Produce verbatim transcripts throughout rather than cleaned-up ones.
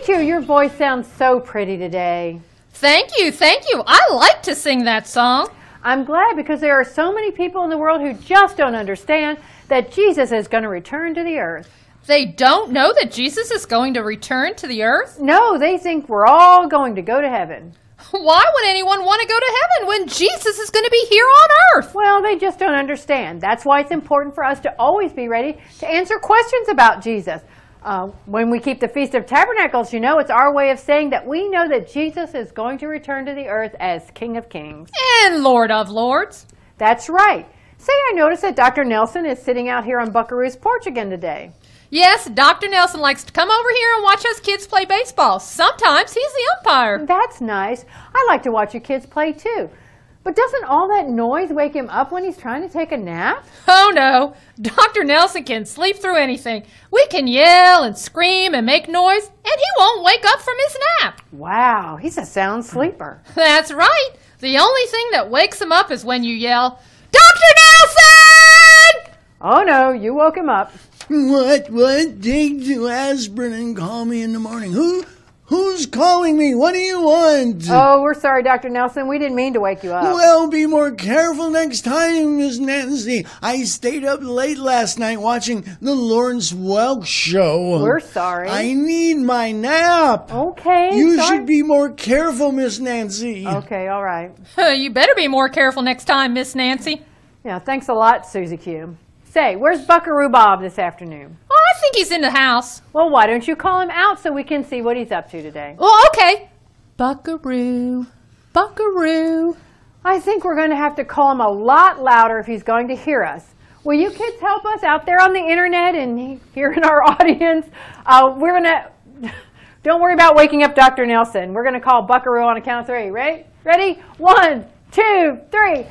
Q, your voice sounds so pretty today. Thank you, thank you. I like to sing that song. I'm glad because there are so many people in the world who just don't understand that Jesus is going to return to the earth. They don't know that Jesus is going to return to the earth? No, they think we're all going to go to heaven. Why would anyone want to go to heaven when Jesus is going to be here on earth? Well, they just don't understand. That's why it's important for us to always be ready to answer questions about Jesus. Uh, when we keep the Feast of Tabernacles, you know, it's our way of saying that we know that Jesus is going to return to the earth as King of Kings. And Lord of Lords. That's right. Say, I noticed that Doctor Nelson is sitting out here on Buckaroo's porch again today. Yes, Doctor Nelson likes to come over here and watch us kids play baseball. Sometimes he's the umpire. That's nice. I like to watch your kids play too. But doesn't all that noise wake him up when he's trying to take a nap? Oh no, Doctor Nelson can sleep through anything. We can yell and scream and make noise, and he won't wake up from his nap. Wow, he's a sound sleeper. That's right. The only thing that wakes him up is when you yell, Doctor Nelson! Oh no, you woke him up. What, what? Take two aspirin and call me in the morning. Who? Who's calling me? What do you want? Oh, we're sorry, Doctor Nelson. We didn't mean to wake you up. Well, be more careful next time, Miss Nancy. I stayed up late last night watching the Lawrence Welk show. We're sorry. I need my nap. Okay. You sorry. should be more careful, Miss Nancy. Okay, all right. You better be more careful next time, Miss Nancy. Yeah, thanks a lot, Susie Q. Say, where's Buckaroo Bob this afternoon? Oh, I think he's in the house. Well, why don't you call him out so we can see what he's up to today? Well, okay. Buckaroo, Buckaroo. I think we're going to have to call him a lot louder if he's going to hear us. Will you kids help us out there on the internet and here in our audience? Uh, we're going to... Don't worry about waking up Doctor Nelson. We're going to call Buckaroo on a count of three. Ready? Ready? One, two, three.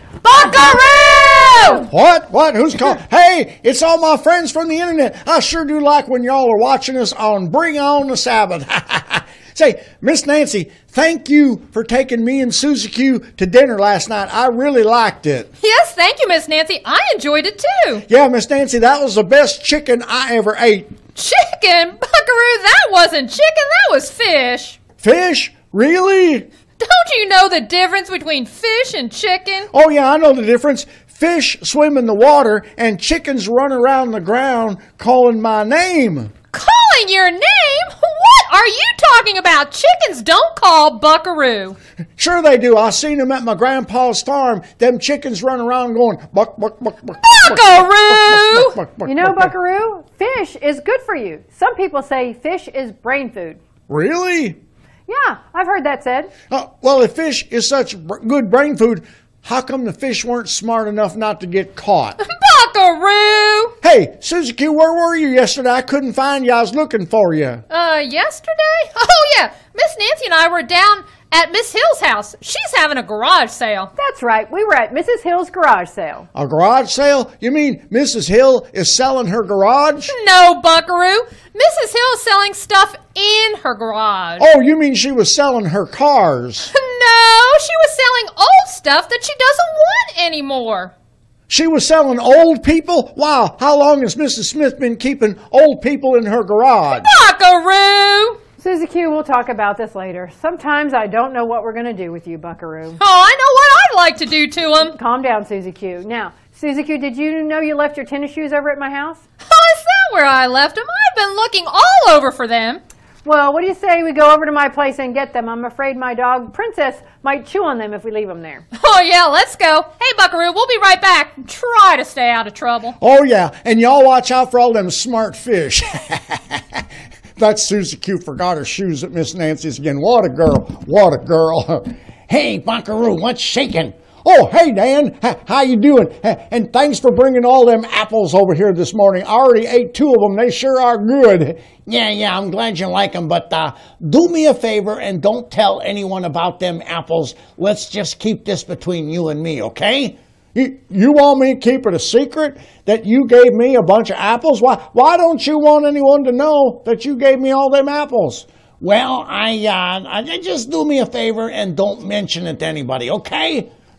Buckaroo! What? What? Who's calling? Hey, it's all my friends from the internet. I sure do like when y'all are watching us on Bring On the Sabbath. Say, Miss Nancy, thank you for taking me and Susie Q to dinner last night. I really liked it. Yes, thank you, Miss Nancy. I enjoyed it too. Yeah, Miss Nancy, that was the best chicken I ever ate. Chicken? Buckaroo, that wasn't chicken, that was fish. Fish? Really? Don't you know the difference between fish and chicken? Oh, yeah, I know the difference. Fish swim in the water, and chickens run around the ground calling my name. Calling your name? What are you talking about? Chickens don't call Buckaroo. Sure they do. I seen them at my grandpa's farm. Them chickens run around going, buck, buck, buck, buck. Buckaroo! Buck, buck, buck, You know, buck, buck. Buckaroo, fish is good for you. Some people say fish is brain food. Really? Yeah, I've heard that said. Uh, well, if fish is such br- good brain food, how come the fish weren't smart enough not to get caught? Buckaroo! Hey, Susie Q, where were you yesterday? I couldn't find you. I was looking for you. Uh, yesterday? Oh, yeah. Miss Nancy and I were down at Miss Hill's house. She's having a garage sale. That's right. We were at Missus Hill's garage sale. A garage sale? You mean Missus Hill is selling her garage? No, Buckaroo. Missus Hill is selling stuff in her garage. Oh, you mean she was selling her cars? No, she was selling old stuff that she doesn't want anymore. She was selling old people? Wow, how long has Missus Smith been keeping old people in her garage? Buckaroo! Susie Q, we'll talk about this later. Sometimes I don't know what we're going to do with you, Buckaroo. Oh, I know what I'd like to do to him. Calm down, Susie Q. Now, Susie Q, did you know you left your tennis shoes over at my house? Oh, is that where I left them? I've been looking all over for them. Well, what do you say we go over to my place and get them? I'm afraid my dog, Princess, might chew on them if we leave them there. Oh, yeah, let's go. Hey, Buckaroo, we'll be right back. Try to stay out of trouble. Oh, yeah, and y'all watch out for all them smart fish. That's Susie Q forgot her shoes at Miss Nancy's again. What a girl. What a girl. Hey, Buckaroo, what's shaking? Oh, hey, Dan. H- how you doing? H- and thanks for bringing all them apples over here this morning. I already ate two of them. They sure are good. Yeah, yeah, I'm glad you like them. But uh, do me a favor and don't tell anyone about them apples. Let's just keep this between you and me, okay? You, you want me to keep it a secret that you gave me a bunch of apples? Why, why don't you want anyone to know that you gave me all them apples? Well, I, uh, I just do me a favor and don't mention it to anybody, okay?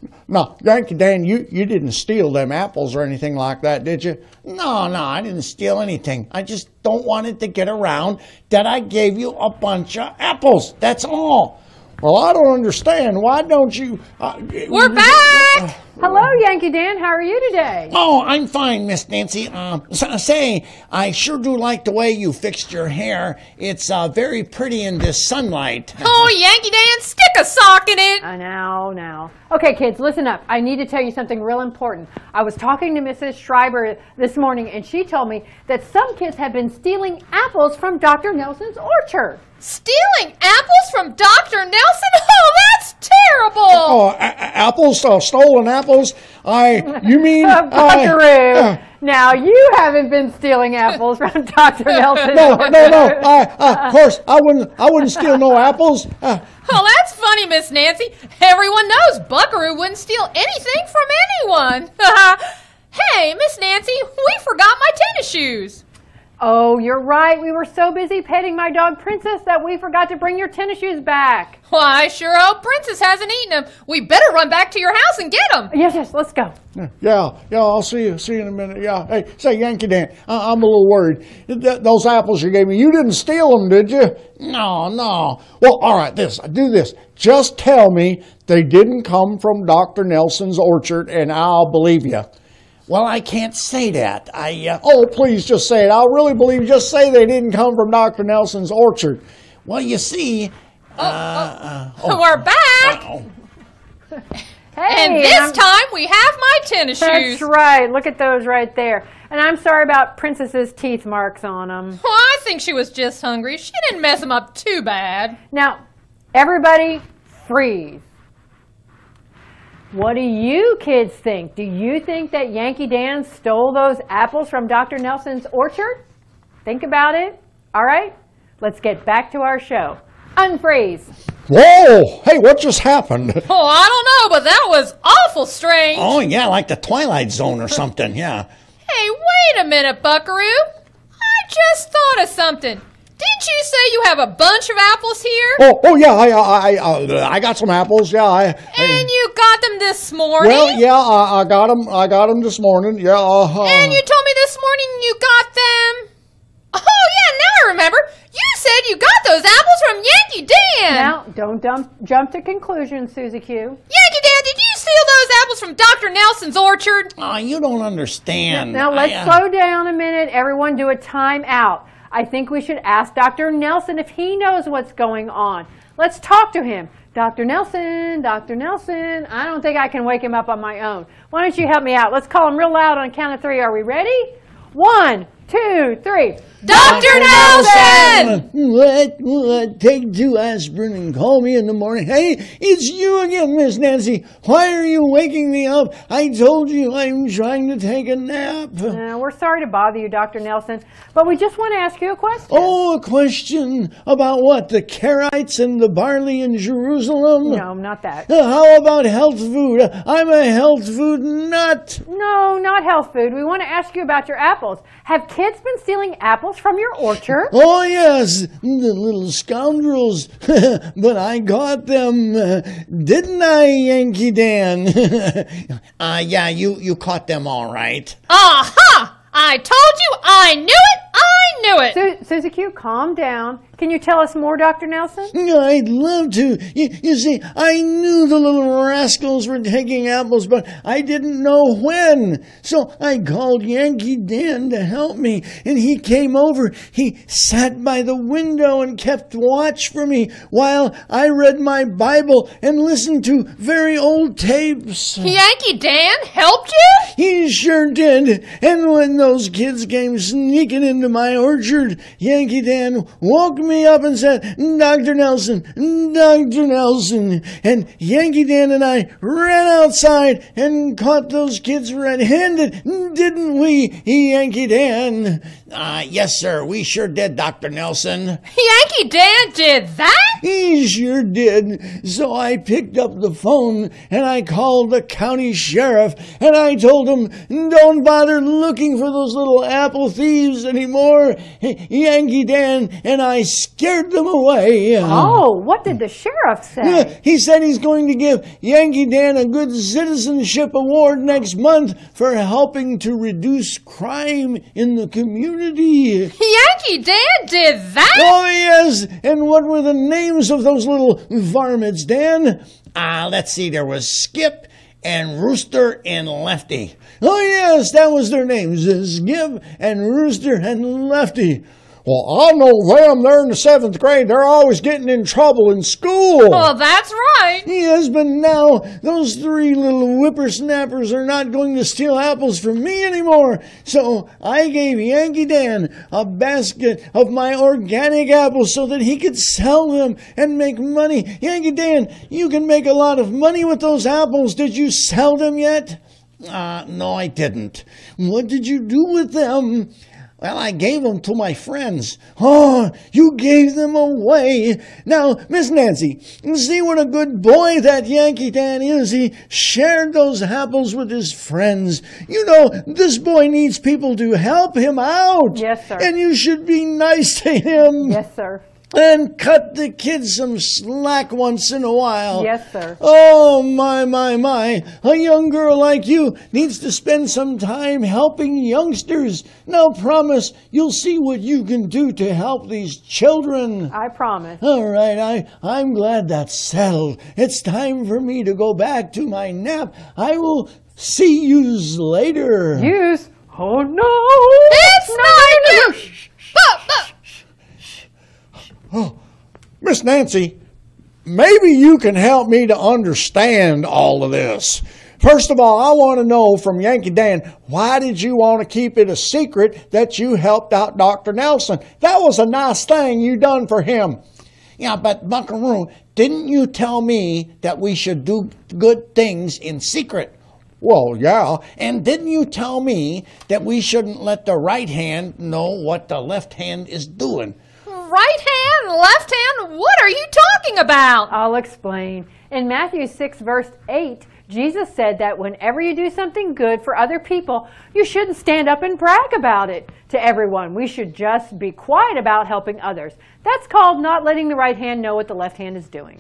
no, Yankee Dan, you, you didn't steal them apples or anything like that, did you? No, no, I didn't steal anything. I just don't want it to get around that I gave you a bunch of apples. That's all. Well, I don't understand. Why don't you... Uh, We're back! Hello, Yankee Dan. How are you today? Oh, I'm fine, Miss Nancy. Uh, say, I sure do like the way you fixed your hair. It's uh, very pretty in this sunlight. Oh, Yankee Dan, stick a sock in it! I know, now. Okay, kids, listen up. I need to tell you something real important. I was talking to Missus Schreiber this morning, and she told me that some kids have been stealing apples from Doctor Nelson's orchard. Stealing apples from Doctor Nelson? Oh, that's terrible! Oh, a- a- apples? Uh, stolen apples? I, you mean... Uh, Buckaroo. Uh, now, you haven't been stealing apples from Doctor Nelson's no, orchard. no, no. I, uh, of course, I wouldn't, I wouldn't steal no apples. Uh, Oh, that's funny, Miss Nancy. Everyone knows Buckaroo wouldn't steal anything from anyone. Hey, Miss Nancy, we forgot my tennis shoes. Oh, you're right. We were so busy petting my dog Princess that we forgot to bring your tennis shoes back. Well, I sure hope Princess hasn't eaten them. We better run back to your house and get them. Yes, yes, let's go. yeah, yeah, I'll see you, see you in a minute. Yeah, hey, say, Yankee Dan, I, I'm a little worried. Th- those apples you gave me, you didn't steal them, did you? No, no. Well, all right, this, do this. Just tell me they didn't come from Doctor Nelson's orchard, and I'll believe you. Well, I can't say that. I uh, oh, please just say it. I'll really believe. Just say they didn't come from Doctor Nelson's orchard. Well, you see, uh, uh, oh, we're back. oh. Hey, And this I'm- time we have my tennis shoes. That's right. Look at those right there. And I'm sorry about Princess's teeth marks on them. Well, I think she was just hungry. She didn't mess them up too bad. Now, everybody freeze. What do you kids think? Do you think that Yankee Dan stole those apples from Doctor Nelson's orchard? Think about it. All right, let's get back to our show. Unfreeze. Whoa! Hey, what just happened? Oh, I don't know, but that was awful strange. Oh, yeah, like the Twilight Zone or something. Yeah. Hey, wait a minute, Buckaroo. I just thought of something. Didn't you say you have a bunch of apples here? Oh, oh yeah. I, I, I, uh, I got some apples. Yeah. I, And I, you got them this morning? well, yeah. I, I got them. I got them this morning. Yeah. Uh, And you told me this morning you got them... Oh, yeah, now I remember. You said you got those apples from Yankee Dan. Now, don't dump, jump to conclusions, Susie Q. Yankee Dan, did you steal those apples from Doctor Nelson's orchard? Oh, you don't understand. Now, let's I, uh, slow down a minute. Everyone do a time out. I think we should ask Doctor Nelson if he knows what's going on. Let's talk to him. Doctor Nelson, Doctor Nelson. I don't think I can wake him up on my own. Why don't you help me out? Let's call him real loud on a count of three. Are we ready? One, two, three. Doctor Nelson! What? What? Take two aspirin and call me in the morning. Hey, it's you again, Miss Nancy. Why are you waking me up? I told you I'm trying to take a nap. Uh, we're sorry to bother you, Doctor Nelson, but we just want to ask you a question. Oh, a question about what? The Karaites and the barley in Jerusalem? No, not that. Uh, How about health food? I'm a health food nut. No, not health food. We want to ask you about your apples. Have kids been stealing apples from your orchard? Oh, yes, the little scoundrels. But I got them, uh, didn't I, Yankee Dan? uh, yeah, you, you caught them all right. Aha! I told you, I knew it, I knew it. Su- Susie Q, calm down. Can you tell us more, Doctor Nelson? I'd love to. You, you see, I knew the little rascals were taking apples, but I didn't know when. So I called Yankee Dan to help me, and he came over. He sat by the window and kept watch for me while I read my Bible and listened to very old tapes. Yankee Dan helped you? He sure did. And when those kids came sneaking into my orchard, Yankee Dan woke me up and said, Doctor Nelson, Doctor Nelson. And Yankee Dan and I ran outside and caught those kids red-handed, didn't we, Yankee Dan? Uh, yes, sir. We sure did, Doctor Nelson. Yankee Dan did that? He sure did. So I picked up the phone and I called the county sheriff and I told him, don't bother looking for those little apple thieves anymore. Yankee Dan and I scared them away. Oh, what did the sheriff say? Yeah, he said he's going to give Yankee Dan a Good Citizenship Award next month for helping to reduce crime in the community. Yankee Dan did that? Oh, yes. And what were the names of those little varmints, Dan? Ah, uh, let's see. There was Skip and Rooster and Lefty. Oh, yes, that was their names. Skip and Rooster and Lefty. Well, I know them. They're in the seventh grade. They're always getting in trouble in school. Well, that's right. Yes, but now those three little whippersnappers are not going to steal apples from me anymore. So I gave Yankee Dan a basket of my organic apples so that he could sell them and make money. Yankee Dan, you can make a lot of money with those apples. Did you sell them yet? Uh, no, I didn't. What did you do with them? Well, I gave them to my friends. Oh, you gave them away. Now, Miss Nancy, see what a good boy that Yankee Dan is. He shared those apples with his friends. You know, this boy needs people to help him out. Yes, sir. And you should be nice to him. Yes, sir. And cut the kids some slack once in a while. Yes, sir. Oh, my, my, my. A young girl like you needs to spend some time helping youngsters. Now promise you'll see what you can do to help these children. I promise. All right, I, I'm glad that's settled. It's time for me to go back to my nap. I will see yous later. Yous? Oh, no. It's no, not no, no, no. Shh, but, but. Oh, Miss Nancy, maybe you can help me to understand all of this. First of all, I want to know from Yankee Dan, why did you want to keep it a secret that you helped out Doctor Nelson? That was a nice thing you done for him. Yeah, but Buckaroo, didn't you tell me that we should do good things in secret? Well, yeah. And didn't you tell me that we shouldn't let the right hand know what the left hand is doing? Right hand, left hand, what are you talking about? I'll explain. In Matthew six, verse eight, Jesus said that whenever you do something good for other people, you shouldn't stand up and brag about it to everyone. We should just be quiet about helping others. That's called not letting the right hand know what the left hand is doing.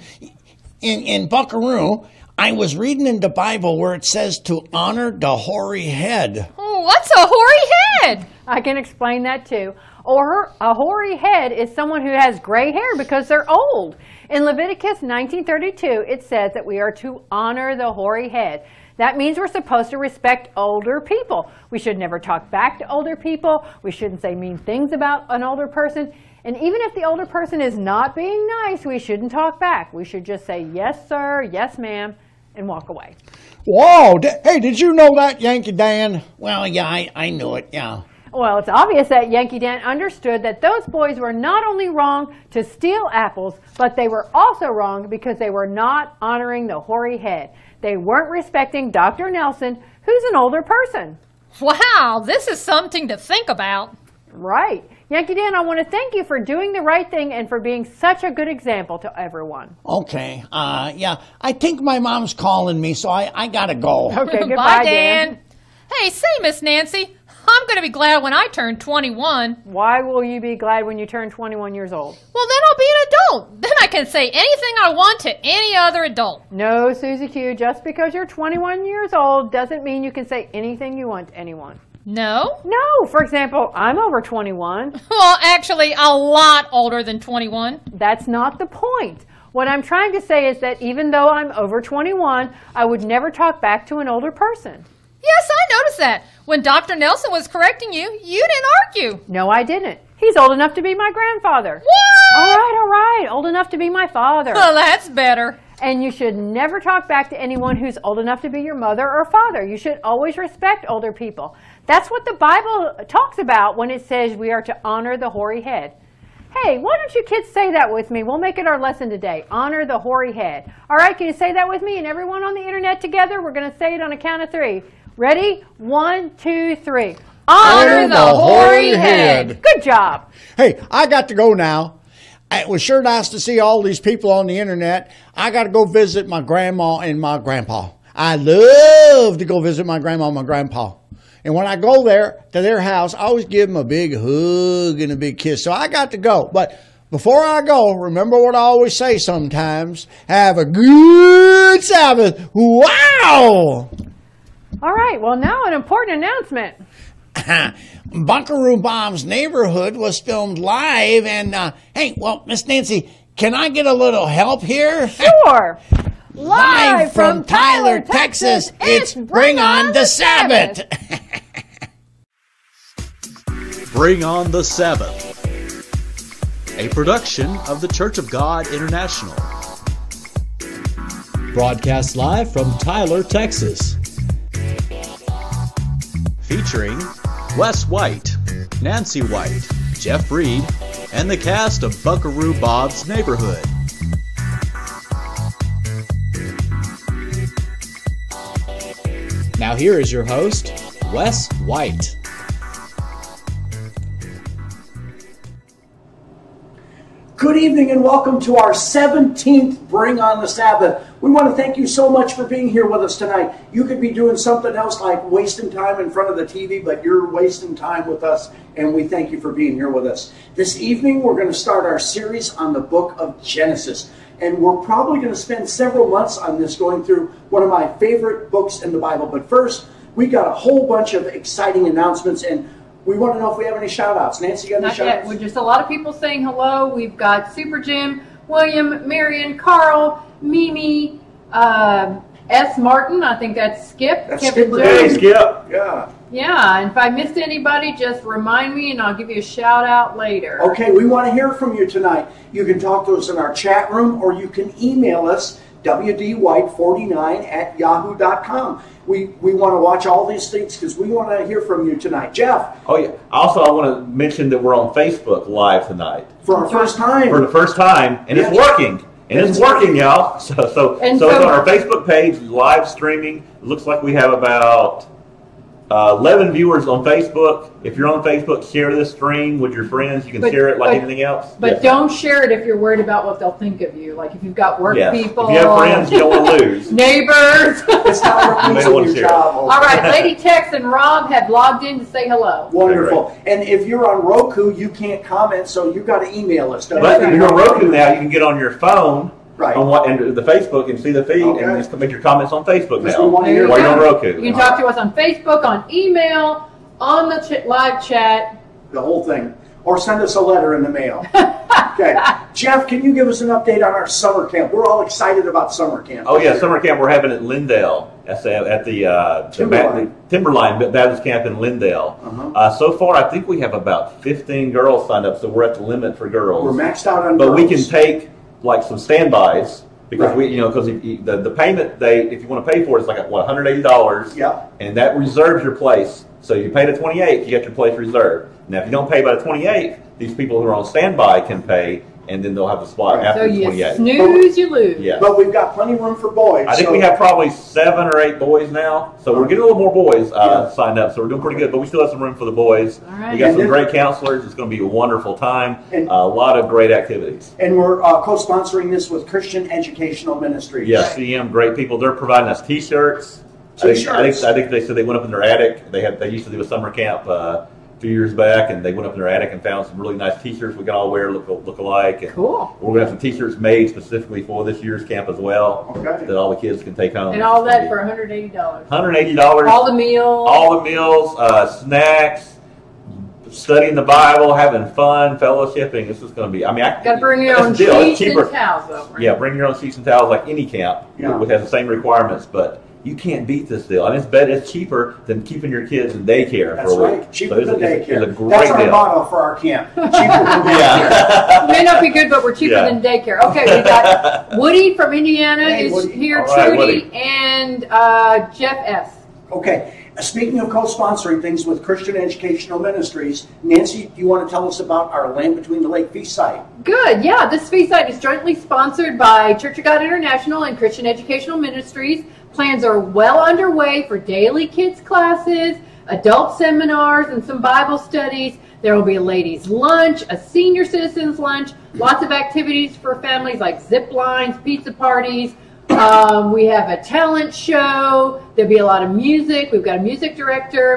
In, in Buckaroo, I was reading in the Bible where it says to honor the hoary head. Oh, what's a hoary head? I can explain that too. Or a hoary head is someone who has gray hair because they're old. In Leviticus nineteen thirty-two, it says that we are to honor the hoary head. That means we're supposed to respect older people. We should never talk back to older people. We shouldn't say mean things about an older person. And even if the older person is not being nice, we shouldn't talk back. We should just say, yes, sir, yes, ma'am, and walk away. Whoa, hey, did you know that, Yankee Dan? Well, yeah, I, I knew it, yeah. Well, it's obvious that Yankee Dan understood that those boys were not only wrong to steal apples, but they were also wrong because they were not honoring the hoary head. They weren't respecting Doctor Nelson, who's an older person. Wow, this is something to think about. Right. Yankee Dan, I want to thank you for doing the right thing and for being such a good example to everyone. Okay, uh, yeah, I think my mom's calling me, so I, I gotta go. Okay, goodbye, Bye, Dan. Dan. Hey, say, Miss Nancy, I'm going to be glad when I turn twenty-one. Why will you be glad when you turn twenty-one years old? Well, then I'll be an adult. Then I can say anything I want to any other adult. No, Susie Q, just because you're twenty-one years old doesn't mean you can say anything you want to anyone. No? No, for example, I'm over twenty-one. Well, actually, a lot older than twenty-one. That's not the point. What I'm trying to say is that even though I'm over twenty-one, I would never talk back to an older person. Yes, I noticed that. When Doctor Nelson was correcting you, you didn't argue. No, I didn't. He's old enough to be my grandfather. What? All right, all right. Old enough to be my father. Well, that's better. And you should never talk back to anyone who's old enough to be your mother or father. You should always respect older people. That's what the Bible talks about when it says we are to honor the hoary head. Hey, why don't you kids say that with me? We'll make it our lesson today. Honor the hoary head. All right, can you say that with me and everyone on the internet together? We're going to say it on a count of three. Ready? One, two, three. Honor the hoary head. Good job. Hey, I got to go now. It was sure nice to see all these people on the internet. I got to go visit my grandma and my grandpa. I love to go visit my grandma and my grandpa. And when I go there to their house, I always give them a big hug and a big kiss. So I got to go. But before I go, remember what I always say sometimes. Have a good Sabbath. Wow! All right, well, now an important announcement. Buckaroo Bob's Neighborhood was filmed live, and, uh, hey, well, Miss Nancy, can I get a little help here? Sure. Live from Tyler, Texas, it's Bring On the Sabbath. Bring On the Sabbath, a production of the Church of God International. Broadcast live from Tyler, Texas. Featuring Wes White, Nancy White, Jeff Reed, and the cast of Buckaroo Bob's Neighborhood. Now here is your host, Wes White. Good evening and welcome to our seventeenth Bring On the Sabbath. We want to thank you so much for being here with us tonight. You could be doing something else like wasting time in front of the T V, but you're wasting time with us, and we thank you for being here with us. This evening we're going to start our series on the book of Genesis. And we're probably going to spend several months on this, going through one of my favorite books in the Bible. But first, we got a whole bunch of exciting announcements, and we want to know if we have any shout-outs. Nancy, you got any Not shout-outs? yet. We're just a lot of people saying hello. We've got Super Jim, William, Marion, Carl, Mimi, uh, S. Martin. I think that's Skip. That's Kevin Skipper Jones. Dave. Skip. Yeah. Yeah, and if I missed anybody, just remind me and I'll give you a shout out later. Okay, we want to hear from you tonight. You can talk to us in our chat room, or you can email us, w d white forty-nine at yahoo dot com. We, we want to watch all these things because we want to hear from you tonight. Jeff? Oh, yeah. Also, I want to mention that we're on Facebook Live tonight. For our first time. For the first time, and Yes. it's working. And it's, It's working, y'all. So, so, And so, so- it's on our Facebook page, live streaming. It looks like we have about uh, eleven viewers on Facebook. If you're on Facebook, share this stream with your friends. You can But- share it like but- anything else. But Yes. don't share it if you're worried about what they'll think of you. Like if you've got work Yes. people. If you have friends you don't want to lose. Neighbors. It's not You may losing want to your share it. job. All right, Lady Tex and Rob have logged in to say hello. Wonderful. And if you're on Roku, you can't comment, so you've got to email us. But if you're on Roku now, you can get on your phone Right. on what, and the Facebook and see the feed Okay. and just make your comments on Facebook Because now we want to There hear you while go. you're on Roku. You can talk to us on Facebook, on email, on the ch- live chat. the whole thing. Or send us a letter in the mail. Okay. Jeff, can you give us an update on our summer camp? We're all excited about summer camp. Oh yeah, summer camp we're having at Lindale. That's at at the, uh, the Timberline. Ba- the Timberline Baptist Camp in Lindale. Uh-huh. Uh, so far, I think we have about fifteen girls signed up, so we're at the limit for girls. We're maxed out on but girls. we can take like some standbys because Right. we, you know, because the the payment they if you want to pay for it, it's like what one hundred eighty dollars. Yeah. And that reserves your place. So you pay the twenty-eighth, you get your place reserved. Now, if you don't pay by the twenty-eighth, these people who are on standby can pay, and then they'll have the spot Right. after So the you twenty-eighth. snooze, you lose. Yeah. But we've got plenty of room for boys. I think so- we have probably seven or eight boys now, so we're getting a little more boys uh, Yeah. signed up. So we're doing pretty good, but we still have some room for the boys. All right. We got And some then- great counselors. It's going to be a wonderful time. And- a lot of great activities. And we're uh, co-sponsoring this with Christian Educational Ministries. Yes, C M, great people. They're providing us T-shirts. I think, I T-shirts. think I think they said they went up in their attic. They had they used to do a summer camp uh, a few years back, and they went up in their attic and found some really nice T-shirts we can all wear look look alike. And Cool. we're gonna have some T-shirts made specifically for this year's camp as well, Okay. that all the kids can take home. And all that for one hundred eighty dollars. one hundred eighty dollars. All the meals. all the meals, uh, snacks, studying the Bible, having fun, fellowshipping. This is going to be. I mean, I Got to bring your that's own the deal. It's sheets cheaper. and towels over. Yeah, bring your own sheets and towels like any camp, Yeah. which has the same requirements. But you can't beat this deal, and it's better. It's cheaper than keeping your kids in daycare That's for a week. right. Cheaper so it's, than a, it's, daycare. it's a great That's our deal. motto for our camp. Cheaper than daycare. Yeah. May not be good, but we're cheaper Yeah. than daycare. Okay, we got Woody from Indiana Hey, is Woody. here, All right, Trudy, Woody. and uh, Jeff S. Okay. Speaking of co-sponsoring things with Christian Educational Ministries, Nancy, do you want to tell us about our Land Between the Lake Feast site? Good, yeah. This feast site is jointly sponsored by Church of God International and Christian Educational Ministries. Plans are well underway for daily kids classes, adult seminars, and some Bible studies. There will be a ladies' lunch, a senior citizens' lunch, lots of activities for families like zip lines, pizza parties. Um, we have a talent show. There'll be a lot of music. We've got a music director.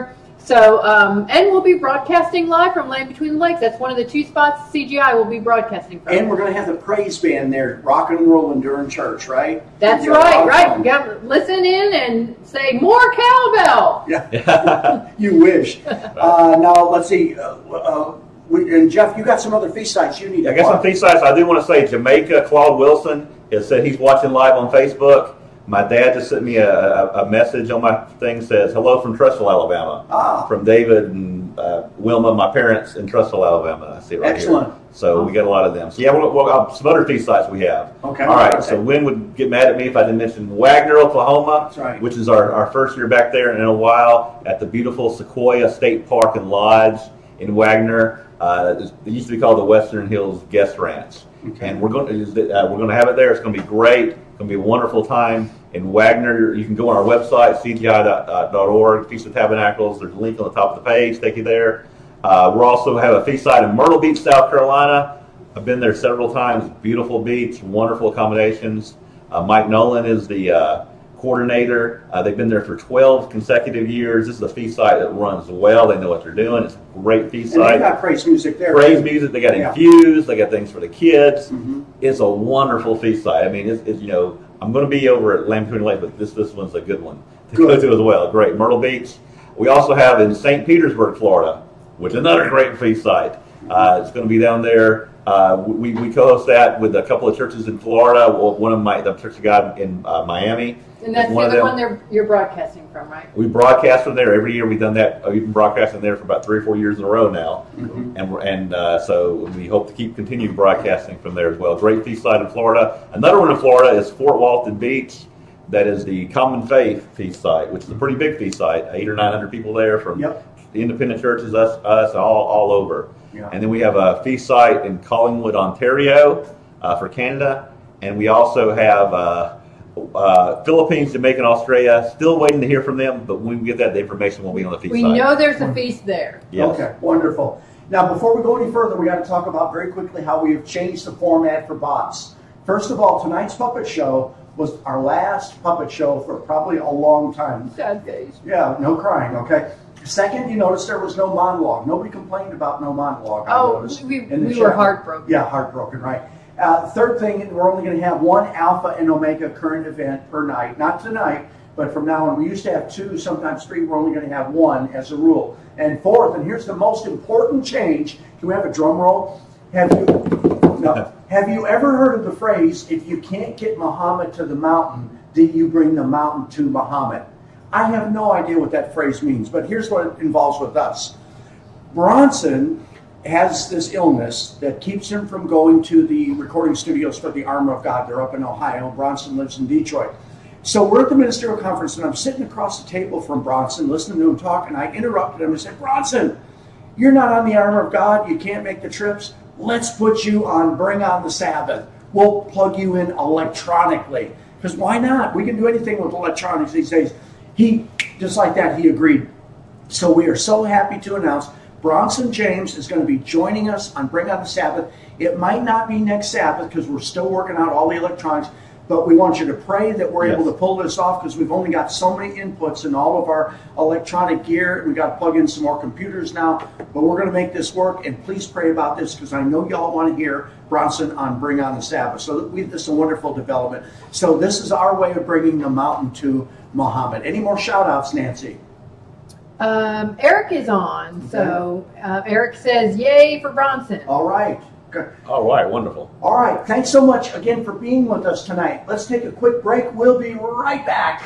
So, um, and we'll be broadcasting live from Land Between the Lakes. That's one of the two spots C G I will be broadcasting from. And we're going to have the praise band there, rocking and rolling during church, right? That's right, right. You got to listen in and say, more cowbell. Yeah, you wish. Uh, now, let's see. Uh, uh, we, and Jeff, you got some other feast sites you need to I got plug. some feast sites. I do want to say Jamaica, Claude Wilson has said he's watching live on Facebook. My dad just sent me a, a, a message on my thing, says, hello from Trussville, Alabama. Ah. From David and uh, Wilma, my parents in Trussville, Alabama. I see it right Excellent. here. So we got a lot of them. So yeah, we'll, we'll, uh, some other feast sites we have. Okay. All right, Okay. so Wynn would get mad at me if I didn't mention Wagner, Oklahoma, That's right. which is our, our first year back there in a while at the beautiful Sequoia State Park and Lodge in Wagner. Uh, it used to be called the Western Hills Guest Ranch. Okay. And we're going to uh, we're going to have it there. It's going to be great. It's going to be a wonderful time in Wagner. You can go on our website, c g i dot org, Feast of Tabernacles. There's a link on the top of the page, take you there. Uh, we'll also have a feast site in Myrtle Beach, South Carolina. I've been there several times. Beautiful beach, wonderful accommodations. Uh, Mike Nolan is the uh, coordinator. Uh, they've been there for twelve consecutive years. This is a feast site that runs well. They know what they're doing. It's a great feast And they site. got praise music there. Praise music. They got Yeah. infused. They got things for the kids. Mm-hmm. It's a wonderful feast site. I mean, it's, it's you know, I'm going to be over at Land Between the Lakes, but this this one's a good one to Good. go to as well. Great. Myrtle Beach. We also have in Saint Petersburg, Florida, which is another great feast site. Uh, it's going to be down there. Uh, we we co-host that with a couple of churches in Florida. Well, one of my the Church of God in uh, Miami. And that's the one of other them. one they're, you're broadcasting from, right? We broadcast from there every year. We've done that. We've been broadcasting there for about three or four years in a row now, Mm-hmm. and we're, and uh, so we hope to keep continuing broadcasting from there as well. Great feast site in Florida. Another one in Florida is Fort Walton Beach. That is the Common Faith feast site, which is a pretty big feast site. Eight or nine hundred people there from Yep. the independent churches, us, us, all all over. Yeah. And then we have a feast site in Collingwood, Ontario, uh, for Canada, and we also have. Uh, Uh, Philippines, Jamaica, and Australia. Still waiting to hear from them, but when we get that, the information will be on the feast We site. know there's a feast there. Yes. Okay, wonderful. Now, before we go any further, we got to talk about very quickly how we have changed the format for bots. First of all, tonight's puppet show was our last puppet show for probably a long time. Sad face. Yeah, no crying, okay? Second, you noticed there was no monologue. Nobody complained about no monologue, I Oh, noticed. we, in the we chat. were heartbroken. Yeah, heartbroken, right. Uh, third thing, we're only going to have one Alpha and Omega current event per night. Not tonight, but from now on. We used to have two, sometimes three. We're only going to have one as a rule. And fourth, and here's the most important change. Can we have a drum roll? Have you, no, have you ever heard of the phrase, if you can't get Muhammad to the mountain, did you bring the mountain to Muhammad? I have no idea what that phrase means, but here's what it involves with us. Bronson has this illness that keeps him from going to the recording studios for the Armor of God. They're up in Ohio. Bronson lives in Detroit. So we're at the ministerial conference, and I'm sitting across the table from Bronson, listening to him talk, and I interrupted him and said, Bronson, you're not on the Armor of God. You can't make the trips. Let's put you on Bring on the Sabbath. We'll plug you in electronically. Because why not? We can do anything with electronics these days. He, just like that, he agreed. So we are so happy to announce Bronson James is going to be joining us on Bring on the Sabbath. It might not be next Sabbath because we're still working out all the electronics, but we want you to pray that we're Yes. able to pull this off because we've only got so many inputs in all of our electronic gear. We've got to plug in some more computers now, but we're going to make this work, and please pray about this because I know y'all want to hear Bronson on Bring on the Sabbath. So we, this is a wonderful development. So this is our way of bringing the mountain to Muhammad. Any more shout-outs, Nancy? Um, Eric is on, so uh, Eric says, yay for Bronson. All right. Okay. All right, wonderful. All right. Thanks so much again for being with us tonight. Let's take a quick break. We'll be right back.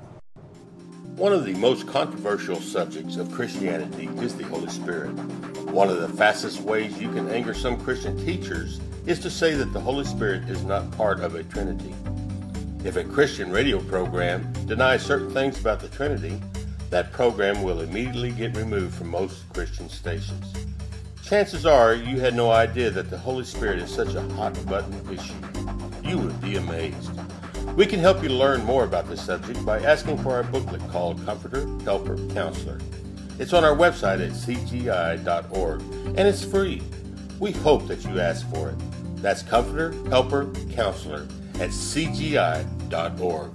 One of the most controversial subjects of Christianity is the Holy Spirit. One of the fastest ways you can anger some Christian teachers is to say that the Holy Spirit is not part of a Trinity. If a Christian radio program denies certain things about the Trinity, that program will immediately get removed from most Christian stations. Chances are you had no idea that the Holy Spirit is such a hot-button issue. You would be amazed. We can help you learn more about this subject by asking for our booklet called Comforter, Helper, Counselor. It's on our website at c g i dot org, and it's free. We hope that you ask for it. That's Comforter, Helper, Counselor at c g i dot org.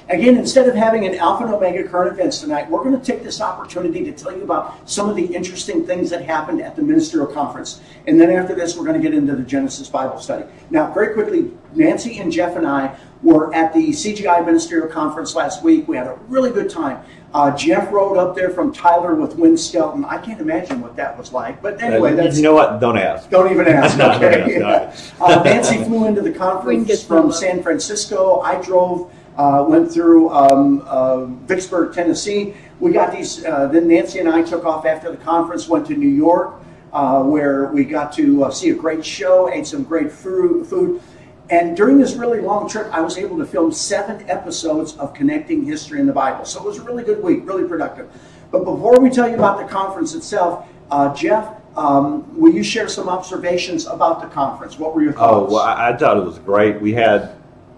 Again, instead of having an Alpha and Omega current events tonight, we're going to take this opportunity to tell you about some of the interesting things that happened at the ministerial conference. And then after this, we're going to get into the Genesis Bible study. Now, very quickly, Nancy and Jeff and I were at the C G I ministerial conference last week. We had a really good time. Uh, Jeff rode up there from Tyler with Win Skelton. I can't imagine what that was like. But anyway, uh, that's... You know what? Don't ask. Don't even ask. No, Okay. don't ask, no. uh, Nancy flew into the conference from San Francisco. I drove... Uh, went through um, uh, Vicksburg, Tennessee. We got these, uh, then Nancy and I took off after the conference, went to New York, uh, where we got to uh, see a great show, ate some great food, food. And during this really long trip, I was able to film seven episodes of Connecting History in the Bible. So it was a really good week, really productive. But before we tell you about the conference itself, uh, Jeff, um, will you share some observations about the conference? What were your thoughts? Oh, well, I, I thought it was great. We had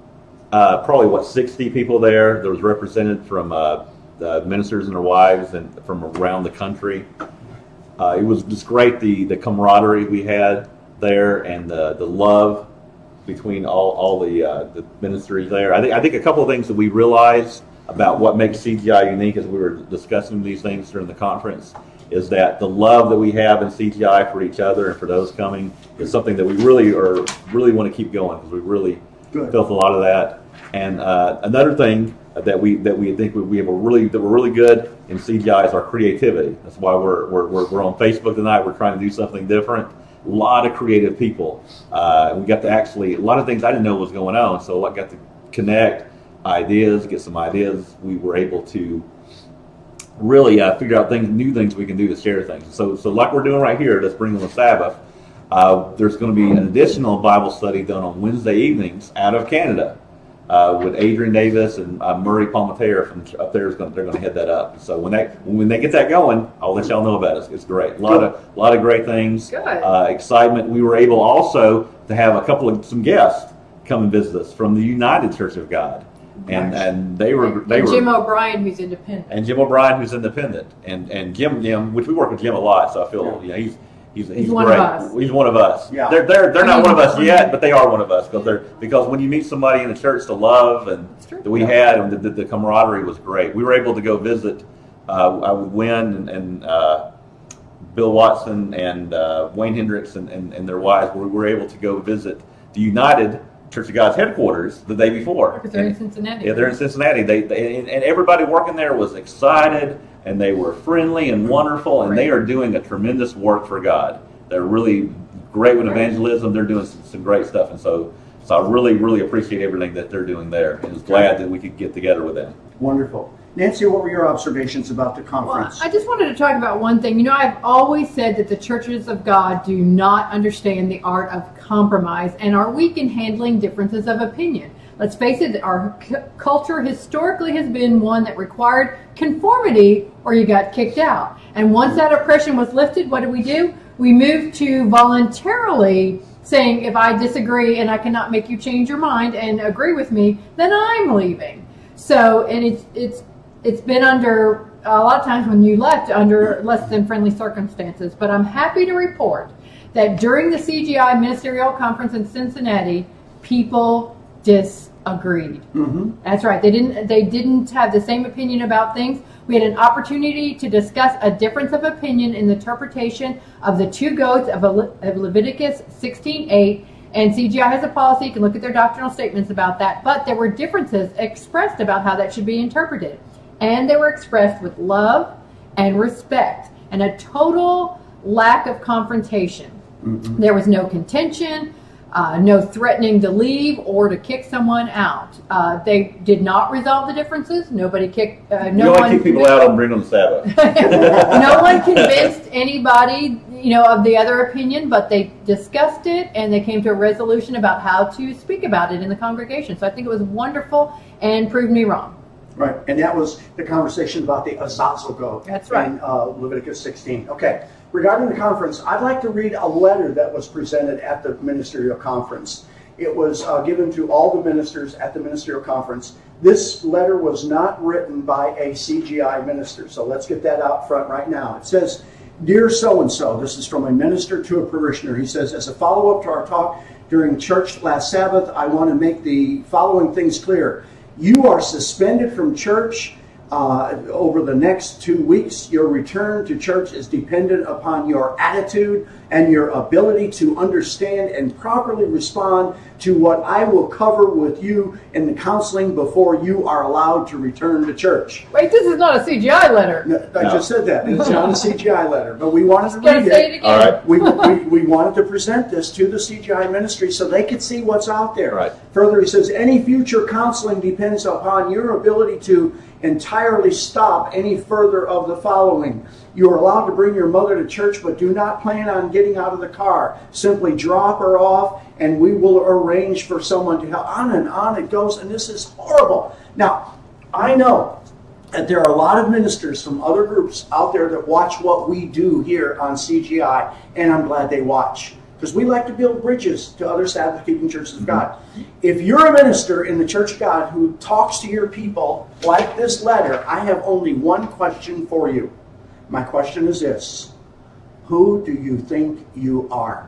Uh, probably, what, sixty people there. There was represented from uh, the ministers and their wives and from around the country. Uh, it was just great, the, the camaraderie we had there and the, the love between all, all the, uh, the ministries there. I think, I think a couple of things that we realized about what makes C G I unique as we were discussing these things during the conference is that the love that we have in C G I for each other and for those coming is something that we really are really want to keep going, because we really Good. felt a lot of that. And uh, another thing that we that we think we have a really that we're really good in C G I is our creativity. That's why we're we're we're, we're on Facebook tonight. We're trying to do something different. A lot of creative people. Uh, we got to actually a lot of things I didn't know was going on. So I got to connect ideas, get some ideas. We were able to really uh, figure out things, new things we can do to share things. So so like we're doing right here, let's bring on the Sabbath. Uh, there's going to be an additional Bible study done on Wednesday evenings out of Canada. Uh, with Adrian Davis and uh, Murray Palmatier from up there, is going, they're going to head that up. So when they when they get that going, I'll let y'all know about it. It's great. A lot Good. of lot of great things. Good. Uh, excitement. We were able also to have a couple of some guests come and visit us from the United Church of God, and nice. and they were and, they and were Jim O'Brien, who's independent, and Jim O'Brien, who's independent, and and Jim Jim, which we work with Jim a lot, so I feel yeah. you know, he's. He's, he's, he's one great. of us. He's one of us. Yeah. They're they're they're I not mean, one of us yet, but they are one of us because they're because when you meet somebody in the church to love and that we had, and the, the, the camaraderie was great. We were able to go visit uh, with Wynn and, and uh, Bill Watson and uh, Wayne Hendricks and, and, and their wives. We were able to go visit the United Church of God's headquarters the day before. Because they're in Cincinnati. Yeah, they're in Cincinnati. They, they and, and everybody working there was excited, and they were friendly and wonderful, and right. they are doing a tremendous work for God. They're really great with evangelism. They're doing some, some great stuff, and so so I really, really appreciate everything that they're doing there, and was glad that we could get together with them. Wonderful. Nancy, what were your observations about the conference? Well, I just wanted to talk about one thing. You know, I've always said that the churches of God do not understand the art of compromise and are weak in handling differences of opinion. Let's face it, our c- culture historically has been one that required conformity or you got kicked out. And once that oppression was lifted, what did we do? We moved to voluntarily saying, if I disagree and I cannot make you change your mind and agree with me, then I'm leaving. So, and it's it's it's been under, a lot of times when you left, under less than friendly circumstances. But I'm happy to report that during the C G I Ministerial Conference in Cincinnati, people disagreed. Mm-hmm. That's right. They didn't they didn't have the same opinion about things. We had an opportunity to discuss a difference of opinion in the interpretation of the two goats of, Le- of Leviticus sixteen eight, and C G I has a policy. You can look at their doctrinal statements about that, but there were differences expressed about how that should be interpreted, and they were expressed with love and respect and a total lack of confrontation. Mm-hmm. There was no contention, Uh, no threatening to leave or to kick someone out. Uh, they did not resolve the differences. Nobody kicked. Uh, no you one kick people out and bring them to Sabbath. No one convinced anybody, you know, of the other opinion, but they discussed it and they came to a resolution about how to speak about it in the congregation. So I think it was wonderful and proved me wrong. Right, and that was the conversation about the Azazel goat. That's right. In uh, Leviticus sixteen. Okay. Regarding the conference, I'd like to read a letter that was presented at the ministerial conference. It was uh, given to all the ministers at the ministerial conference. This letter was not written by a C G I minister, so let's get that out front right now. It says, "Dear so-and-so," this is from a minister to a parishioner. He says, "As a follow-up to our talk during church last Sabbath, I want to make the following things clear. You are suspended from church uh, over the next two weeks. Your return to church is dependent upon your attitude and your ability to understand and properly respond to what I will cover with you in the counseling before you are allowed to return to church. Wait, this is not a C G I letter. No, I just said that. It's not a C G I letter, but we wanted to Gotta read say it. it again. All right. We, we, we wanted to present this to the C G I ministry so they could see what's out there. Right. Further, he says, any future counseling depends upon your ability to entirely stop any further of the following. You are allowed to bring your mother to church, but do not plan on getting out of the car. Simply drop her off, and we will arrange for someone to help. On and on it goes, and this is horrible. Now, I know that there are a lot of ministers from other groups out there that watch what we do here on C G I, and I'm glad they watch, because we like to build bridges to other Sabbath-keeping churches of God. If you're a minister in the Church of God who talks to your people like this letter, I have only one question for you. My question is this: who do you think you are?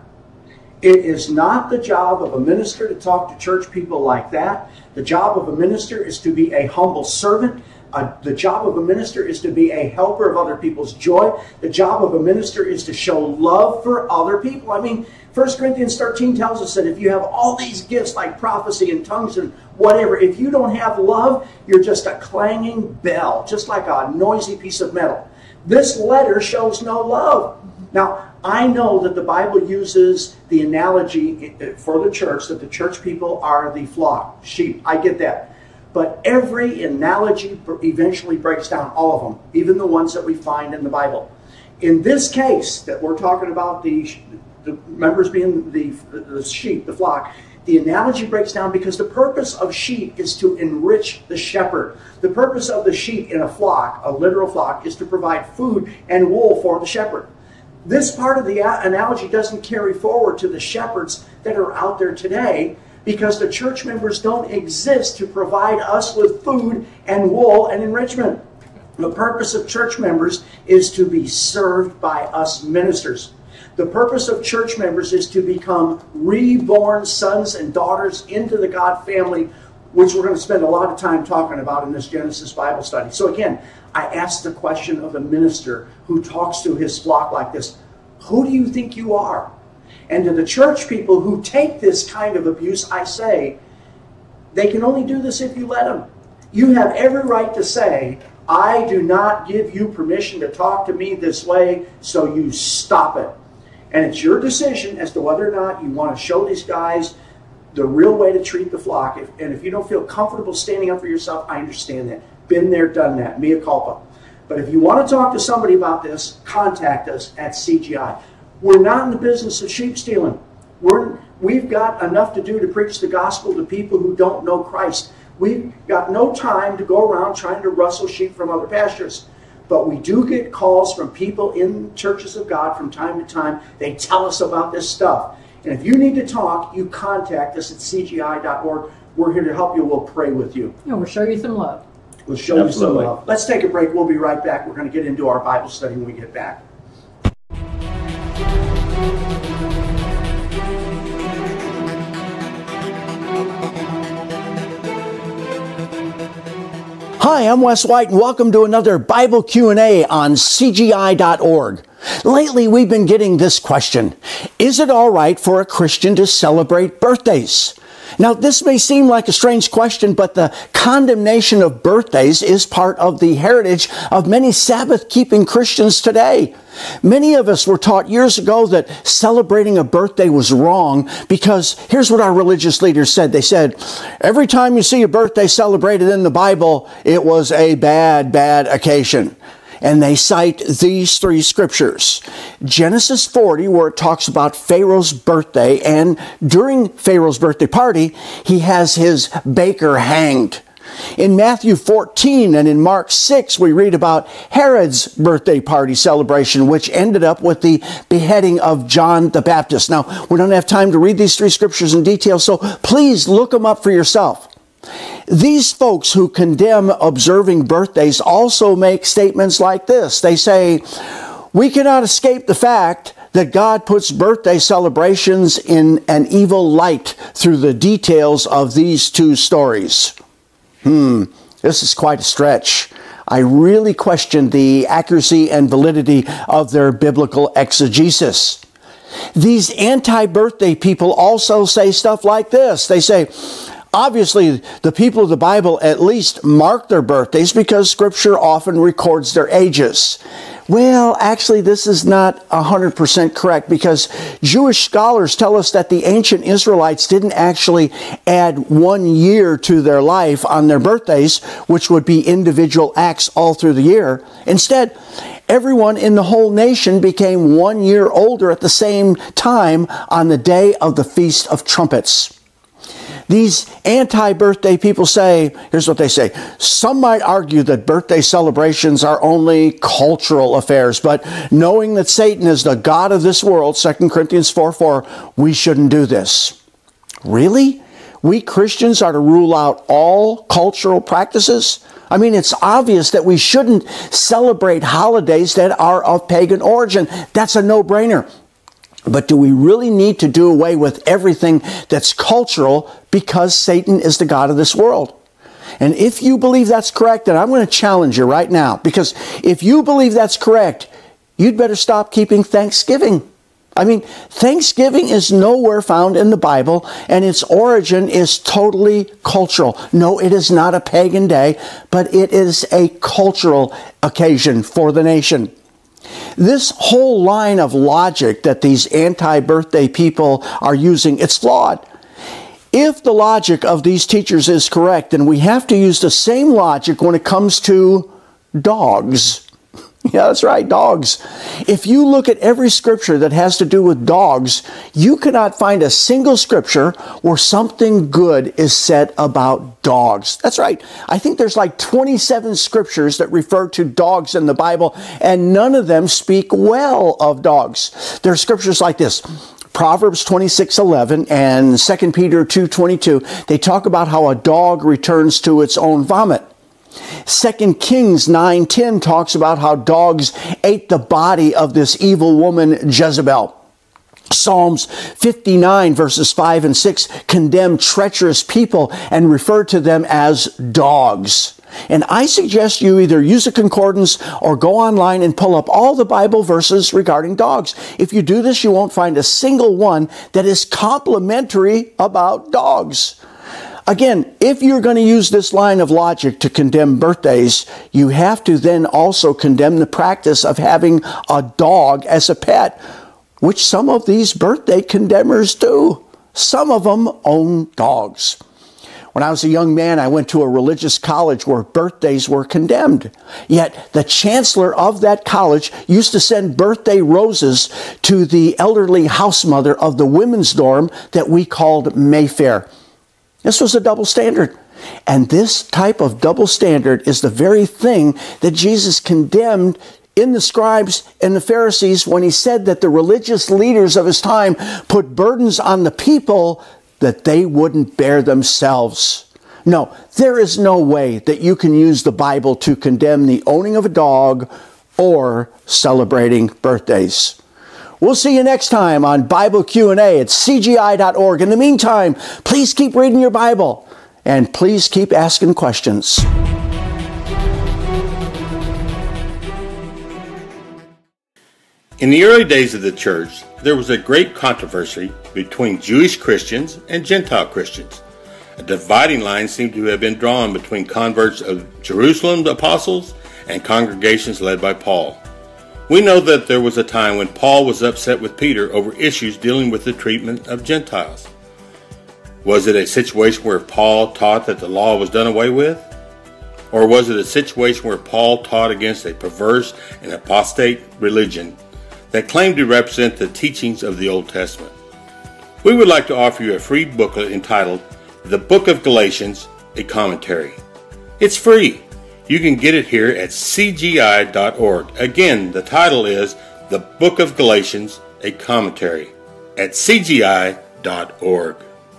It is not the job of a minister to talk to church people like that. The job of a minister is to be a humble servant. Uh, the job of a minister is to be a helper of other people's joy. The job of a minister is to show love for other people. I mean, First Corinthians thirteen tells us that if you have all these gifts like prophecy and tongues and whatever, if you don't have love, you're just a clanging bell, just like a noisy piece of metal. This letter shows no love. Now, I know that the Bible uses the analogy for the church, that the church people are the flock, sheep. I get that. But every analogy eventually breaks down, all of them, even the ones that we find in the Bible. In this case that we're talking about, the, the members being the, the sheep, the flock, the analogy breaks down because the purpose of sheep is to enrich the shepherd. The purpose of the sheep in a flock, a literal flock, is to provide food and wool for the shepherd. This part of the analogy doesn't carry forward to the shepherds that are out there today, because the church members don't exist to provide us with food and wool and enrichment. The purpose of church members is to be served by us ministers. The purpose of church members is to become reborn sons and daughters into the God family, which we're going to spend a lot of time talking about in this Genesis Bible study. So again, I asked the question of a minister who talks to his flock like this: who do you think you are? And to the church people who take this kind of abuse, I say, they can only do this if you let them. You have every right to say, I do not give you permission to talk to me this way, so you stop it. And it's your decision as to whether or not you want to show these guys the real way to treat the flock. If, and if you don't feel comfortable standing up for yourself, I understand that. Been there, done that. Mea culpa. But if you want to talk to somebody about this, contact us at C G I. We're not in the business of sheep stealing. We're, we've got enough to do to preach the gospel to people who don't know Christ. We've got no time to go around trying to rustle sheep from other pastures. But we do get calls from people in churches of God from time to time. They tell us about this stuff. And if you need to talk, you contact us at C G I dot org. We're here to help you. We'll pray with you. And we'll show you some love. We'll show Absolutely. you some love. Let's take a break. We'll be right back. We're going to get into our Bible study when we get back. Hi, I'm Wes White, and welcome to another Bible Q and A on C G I dot org. Lately, we've been getting this question: is it all right for a Christian to celebrate birthdays? Now, this may seem like a strange question, but the condemnation of birthdays is part of the heritage of many Sabbath-keeping Christians today. Many of us were taught years ago that celebrating a birthday was wrong because here's what our religious leaders said. They said, every time you see a birthday celebrated in the Bible, it was a bad, bad occasion. And they cite these three scriptures. Genesis forty, where it talks about Pharaoh's birthday, and during Pharaoh's birthday party, he has his baker hanged. In Matthew fourteen and in Mark six, we read about Herod's birthday party celebration, which ended up with the beheading of John the Baptist. Now, we don't have time to read these three scriptures in detail, so please look them up for yourself. These folks who condemn observing birthdays also make statements like this. They say, we cannot escape the fact that God puts birthday celebrations in an evil light through the details of these two stories. Hmm, this is quite a stretch. I really question the accuracy and validity of their biblical exegesis. These anti-birthday people also say stuff like this. They say, obviously, the people of the Bible at least mark their birthdays because Scripture often records their ages. Well, actually, this is not one hundred percent correct, because Jewish scholars tell us that the ancient Israelites didn't actually add one year to their life on their birthdays, which would be individual acts all through the year. Instead, everyone in the whole nation became one year older at the same time on the day of the Feast of Trumpets. These anti-birthday people say, here's what they say, some might argue that birthday celebrations are only cultural affairs, but knowing that Satan is the god of this world, Second Corinthians four four, we shouldn't do this. Really? We Christians are to rule out all cultural practices? I mean, it's obvious that we shouldn't celebrate holidays that are of pagan origin. That's a no-brainer. But do we really need to do away with everything that's cultural because Satan is the god of this world? And if you believe that's correct, then I'm going to challenge you right now. Because if you believe that's correct, you'd better stop keeping Thanksgiving. I mean, Thanksgiving is nowhere found in the Bible, and its origin is totally cultural. No, it is not a pagan day, but it is a cultural occasion for the nation. This whole line of logic that these anti-birthday people are using, it's flawed. If the logic of these teachers is correct, then we have to use the same logic when it comes to dogs. Yeah, that's right, dogs. If you look at every scripture that has to do with dogs, you cannot find a single scripture where something good is said about dogs. That's right. I think there's like twenty-seven scriptures that refer to dogs in the Bible, and none of them speak well of dogs. There are scriptures like this. Proverbs twenty-six eleven and Second Peter two twenty-two, they talk about how a dog returns to its own vomit. Second Kings nine ten talks about how dogs ate the body of this evil woman Jezebel. Psalms fifty-nine verses five and six condemn treacherous people and refer to them as dogs. And I suggest you either use a concordance or go online and pull up all the Bible verses regarding dogs. If you do this, you won't find a single one that is complimentary about dogs. Again, if you're going to use this line of logic to condemn birthdays, you have to then also condemn the practice of having a dog as a pet, which some of these birthday condemners do. Some of them own dogs. When I was a young man, I went to a religious college where birthdays were condemned. Yet the chancellor of that college used to send birthday roses to the elderly house mother of the women's dorm that we called Mayfair. This was a double standard. And this type of double standard is the very thing that Jesus condemned in the scribes and the Pharisees when he said that the religious leaders of his time put burdens on the people that they wouldn't bear themselves. No, there is no way that you can use the Bible to condemn the owning of a dog or celebrating birthdays. We'll see you next time on Bible Q and A at C G I dot org. In the meantime, please keep reading your Bible and please keep asking questions. In the early days of the church, there was a great controversy between Jewish Christians and Gentile Christians. A dividing line seemed to have been drawn between converts of Jerusalem's apostles and congregations led by Paul. We know that there was a time when Paul was upset with Peter over issues dealing with the treatment of Gentiles. Was it a situation where Paul taught that the law was done away with? Or was it a situation where Paul taught against a perverse and apostate religion that claimed to represent the teachings of the Old Testament? We would like to offer you a free booklet entitled The Book of Galatians, a Commentary. It's free. You can get it here at C G I dot org. Again, the title is The Book of Galatians, a Commentary at C G I dot org.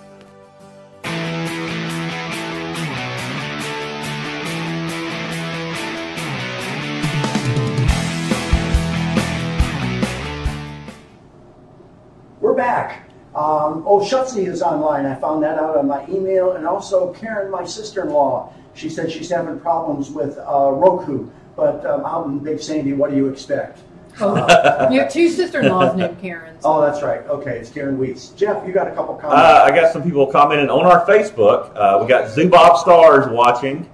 We're back. Um, oh, Shutzy is online. I found that out on my email. And also Karen, my sister-in-law, She said she's having problems with uh, Roku. But um, out in Big Sandy, what do you expect? Oh, you have two sister-in-laws named Karens. Oh, that's right. Okay, it's Karen Weeks. Jeff, you got a couple comments. Uh, I got some people commenting on our Facebook. Uh, we got Zubob Stars watching.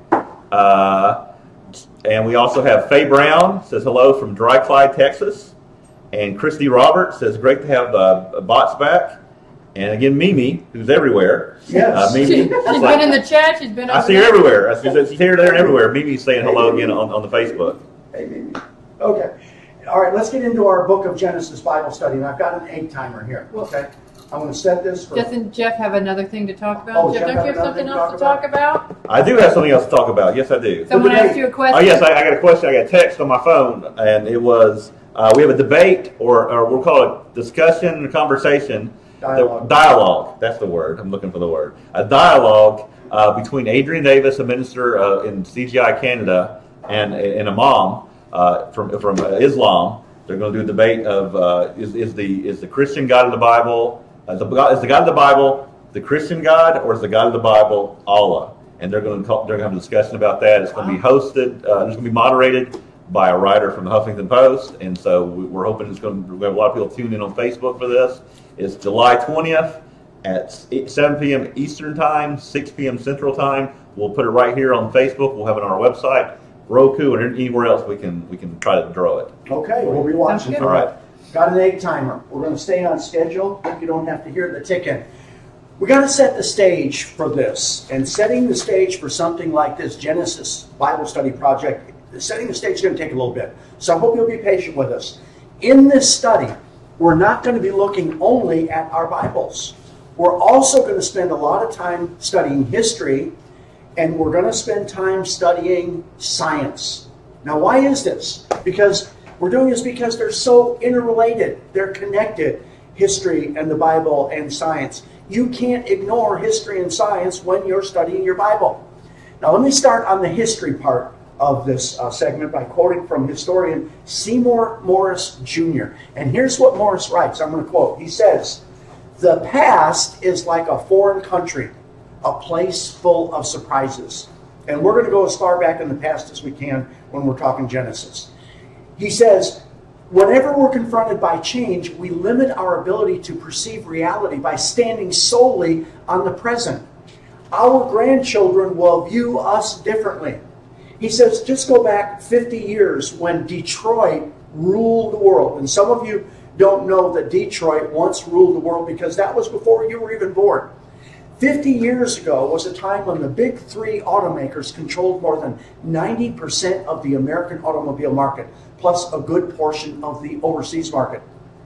Uh, and we also have Faye Brown says hello from Dry Clyde, Texas. And Christy Roberts says great to have uh, bots back. And again, Mimi, who's everywhere. Yes. Uh, Mimi, She, she's like, been in the chat. She's been. I over see her there. everywhere. I see, she's here, there, and everywhere. Mimi's saying hello again on, on the Facebook. Hey, Mimi. Okay. All right, let's get into our Book of Genesis Bible study. And I've got an egg timer here. Okay. I'm going to set this for... Doesn't Jeff have another thing to talk about? Oh, Jeff, Jeff don't you have have another something thing to else to talk talk about? I do have something else to talk about. Yes, I do. Someone debate. asked you a question. Oh, yes, I, I got a question. I got a text on my phone, and it was, uh, we have a debate, or, or we'll call it discussion, conversation. Dialogue. Dialogue. That's the word. I'm looking for the word. A dialogue uh, between Adrian Davis, a minister uh, in C G I Canada, and, and a mom uh, from, from uh, Islam. They're going to do a debate of uh, is, is, the, is the Christian God of the Bible, uh, the, is the God of the Bible the Christian God, or is the God of the Bible Allah? And they're going to, call, they're going to have a discussion about that. It's going to be hosted, uh, it's going to be moderated by a writer from the Huffington Post, and so we're hoping it's going to, we have a lot of people tune in on Facebook for this. It's July twentieth at seven p m Eastern Time, six p m Central Time. We'll put it right here on Facebook. We'll have it on our website, Roku, and anywhere else we can we can try to draw it. Okay, we'll be watching. good. All right. Got an egg timer. We're going to stay on schedule. Hope you don't have to hear the ticking. We got to set the stage for this, and setting the stage for something like this Genesis Bible Study project, setting the stage is going to take a little bit. So I hope you'll be patient with us. In this study, we're not going to be looking only at our Bibles. We're also going to spend a lot of time studying history, and we're going to spend time studying science. Now, why is this? Because we're doing this because they're so interrelated. They're connected, history and the Bible and science. You can't ignore history and science when you're studying your Bible. Now, let me start on the history part of this uh, segment by quoting from historian Seymour Morris Junior And here's what Morris writes. I'm going to quote. He says, "The past is like a foreign country, a place full of surprises." And we're going to go as far back in the past as we can when we're talking Genesis. He says, whenever we're confronted by change, we limit our ability to perceive reality by standing solely on the present. Our grandchildren will view us differently. He says, just go back fifty years when Detroit ruled the world. And some of you don't know that Detroit once ruled the world because that was before you were even born. fifty years ago was a time when the big three automakers controlled more than ninety percent of the American automobile market, plus a good portion of the overseas market.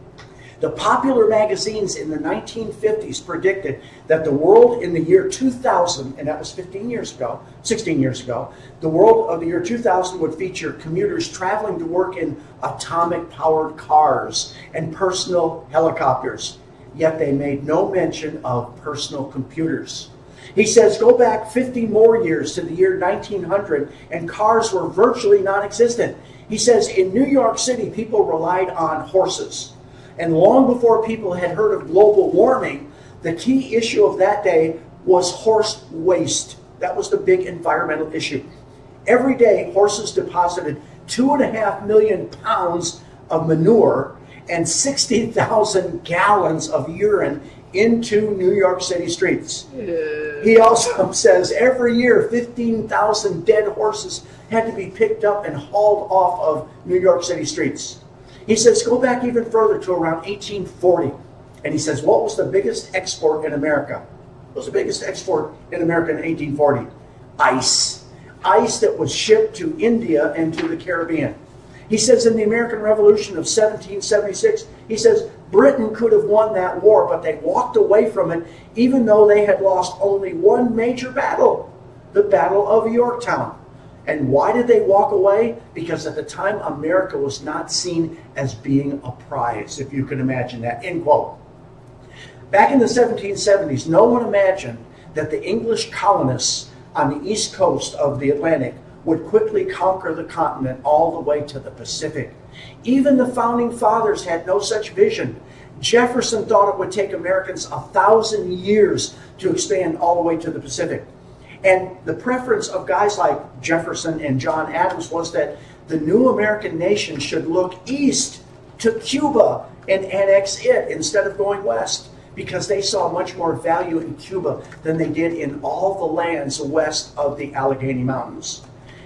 The popular magazines in the nineteen fifties predicted that the world in the year two thousand, and that was fifteen years ago, sixteen years ago, the world of the year two thousand would feature commuters traveling to work in atomic-powered cars and personal helicopters. Yet they made no mention of personal computers. He says, go back fifty more years to the year nineteen hundred, and cars were virtually non-existent. He says, in New York City, people relied on horses. And long before people had heard of global warming, the key issue of that day was horse waste. That was the big environmental issue. Every day, horses deposited two and a half million pounds of manure and sixty thousand gallons of urine into New York City streets. Yeah. He also says every year fifteen thousand dead horses had to be picked up and hauled off of New York City streets. He says go back even further to around eighteen forty. And he says, what was the biggest export in America? What was the biggest export in America in eighteen forty? Ice. Ice that was shipped to India and to the Caribbean. He says in the American Revolution of seventeen seventy-six, he says Britain could have won that war, but they walked away from it even though they had lost only one major battle, the Battle of Yorktown. And why did they walk away? Because at the time, America was not seen as being a prize, if you can imagine that, end quote. Back in the seventeen seventies, no one imagined that the English colonists on the east coast of the Atlantic would quickly conquer the continent all the way to the Pacific. Even the founding fathers had no such vision. Jefferson thought it would take Americans a thousand years to expand all the way to the Pacific. And the preference of guys like Jefferson and John Adams was that the new American nation should look east to Cuba and annex it instead of going west, because they saw much more value in Cuba than they did in all the lands west of the Allegheny Mountains.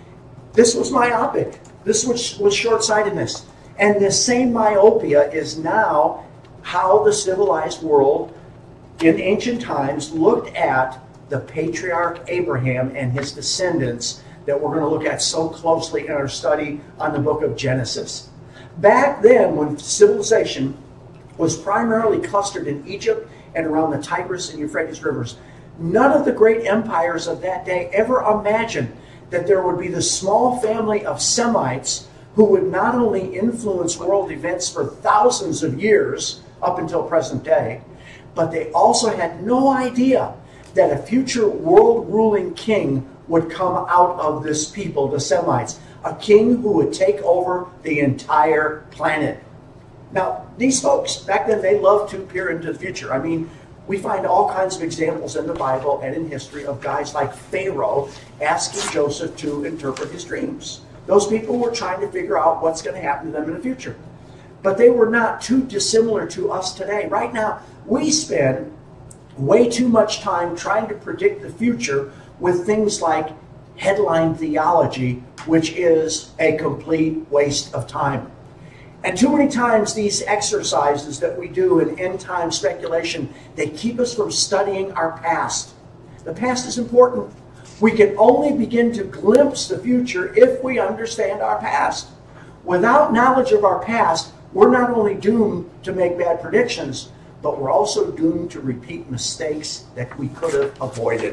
This was myopic. This was, was short-sightedness. And this same myopia is now how the civilized world in ancient times looked at the patriarch Abraham and his descendants that we're going to look at so closely in our study on the book of Genesis. Back then, when civilization was primarily clustered in Egypt and around the Tigris and Euphrates rivers, none of the great empires of that day ever imagined that there would be this small family of Semites who would not only influence world events for thousands of years up until present day, but they also had no idea that a future world-ruling king would come out of this people, the Semites, a king who would take over the entire planet. Now, these folks, back then, they loved to peer into the future. I mean, we find all kinds of examples in the Bible and in history of guys like Pharaoh asking Joseph to interpret his dreams. Those people were trying to figure out what's going to happen to them in the future. But they were not too dissimilar to us today. Right now, we spend way too much time trying to predict the future with things like headline theology, which is a complete waste of time. And too many times these exercises that we do in end-time speculation, they keep us from studying our past. The past is important. We can only begin to glimpse the future if we understand our past. Without knowledge of our past, we're not only doomed to make bad predictions, but we're also doomed to repeat mistakes that we could have avoided.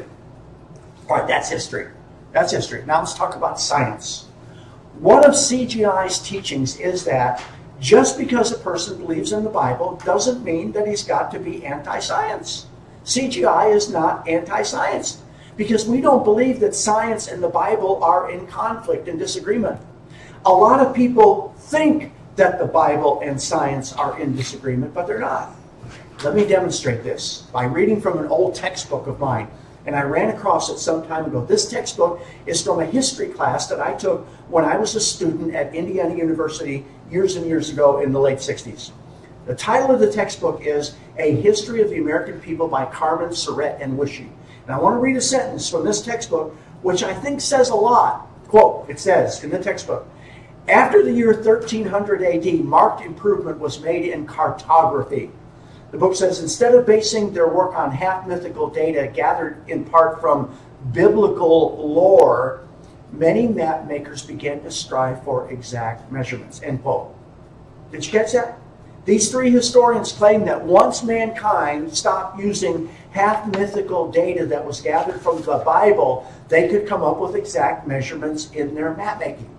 All right, that's history. That's history. Now let's talk about science. One of C G I's teachings is that just because a person believes in the Bible doesn't mean that he's got to be anti-science. C G I is not anti-science because we don't believe that science and the Bible are in conflict and disagreement. A lot of people think that the Bible and science are in disagreement, but they're not. Let me demonstrate this by reading from an old textbook of mine. And I ran across it some time ago. This textbook is from a history class that I took when I was a student at Indiana University years and years ago in the late sixties. The title of the textbook is A History of the American People by Carmen, Surratt, and Wishy. And I want to read a sentence from this textbook, which I think says a lot. Quote, it says in the textbook, after the year thirteen hundred A D, marked improvement was made in cartography. The book says, instead of basing their work on half-mythical data gathered in part from biblical lore, many map makers began to strive for exact measurements, end quote. Did you catch that? These three historians claim that once mankind stopped using half-mythical data that was gathered from the Bible, they could come up with exact measurements in their map making.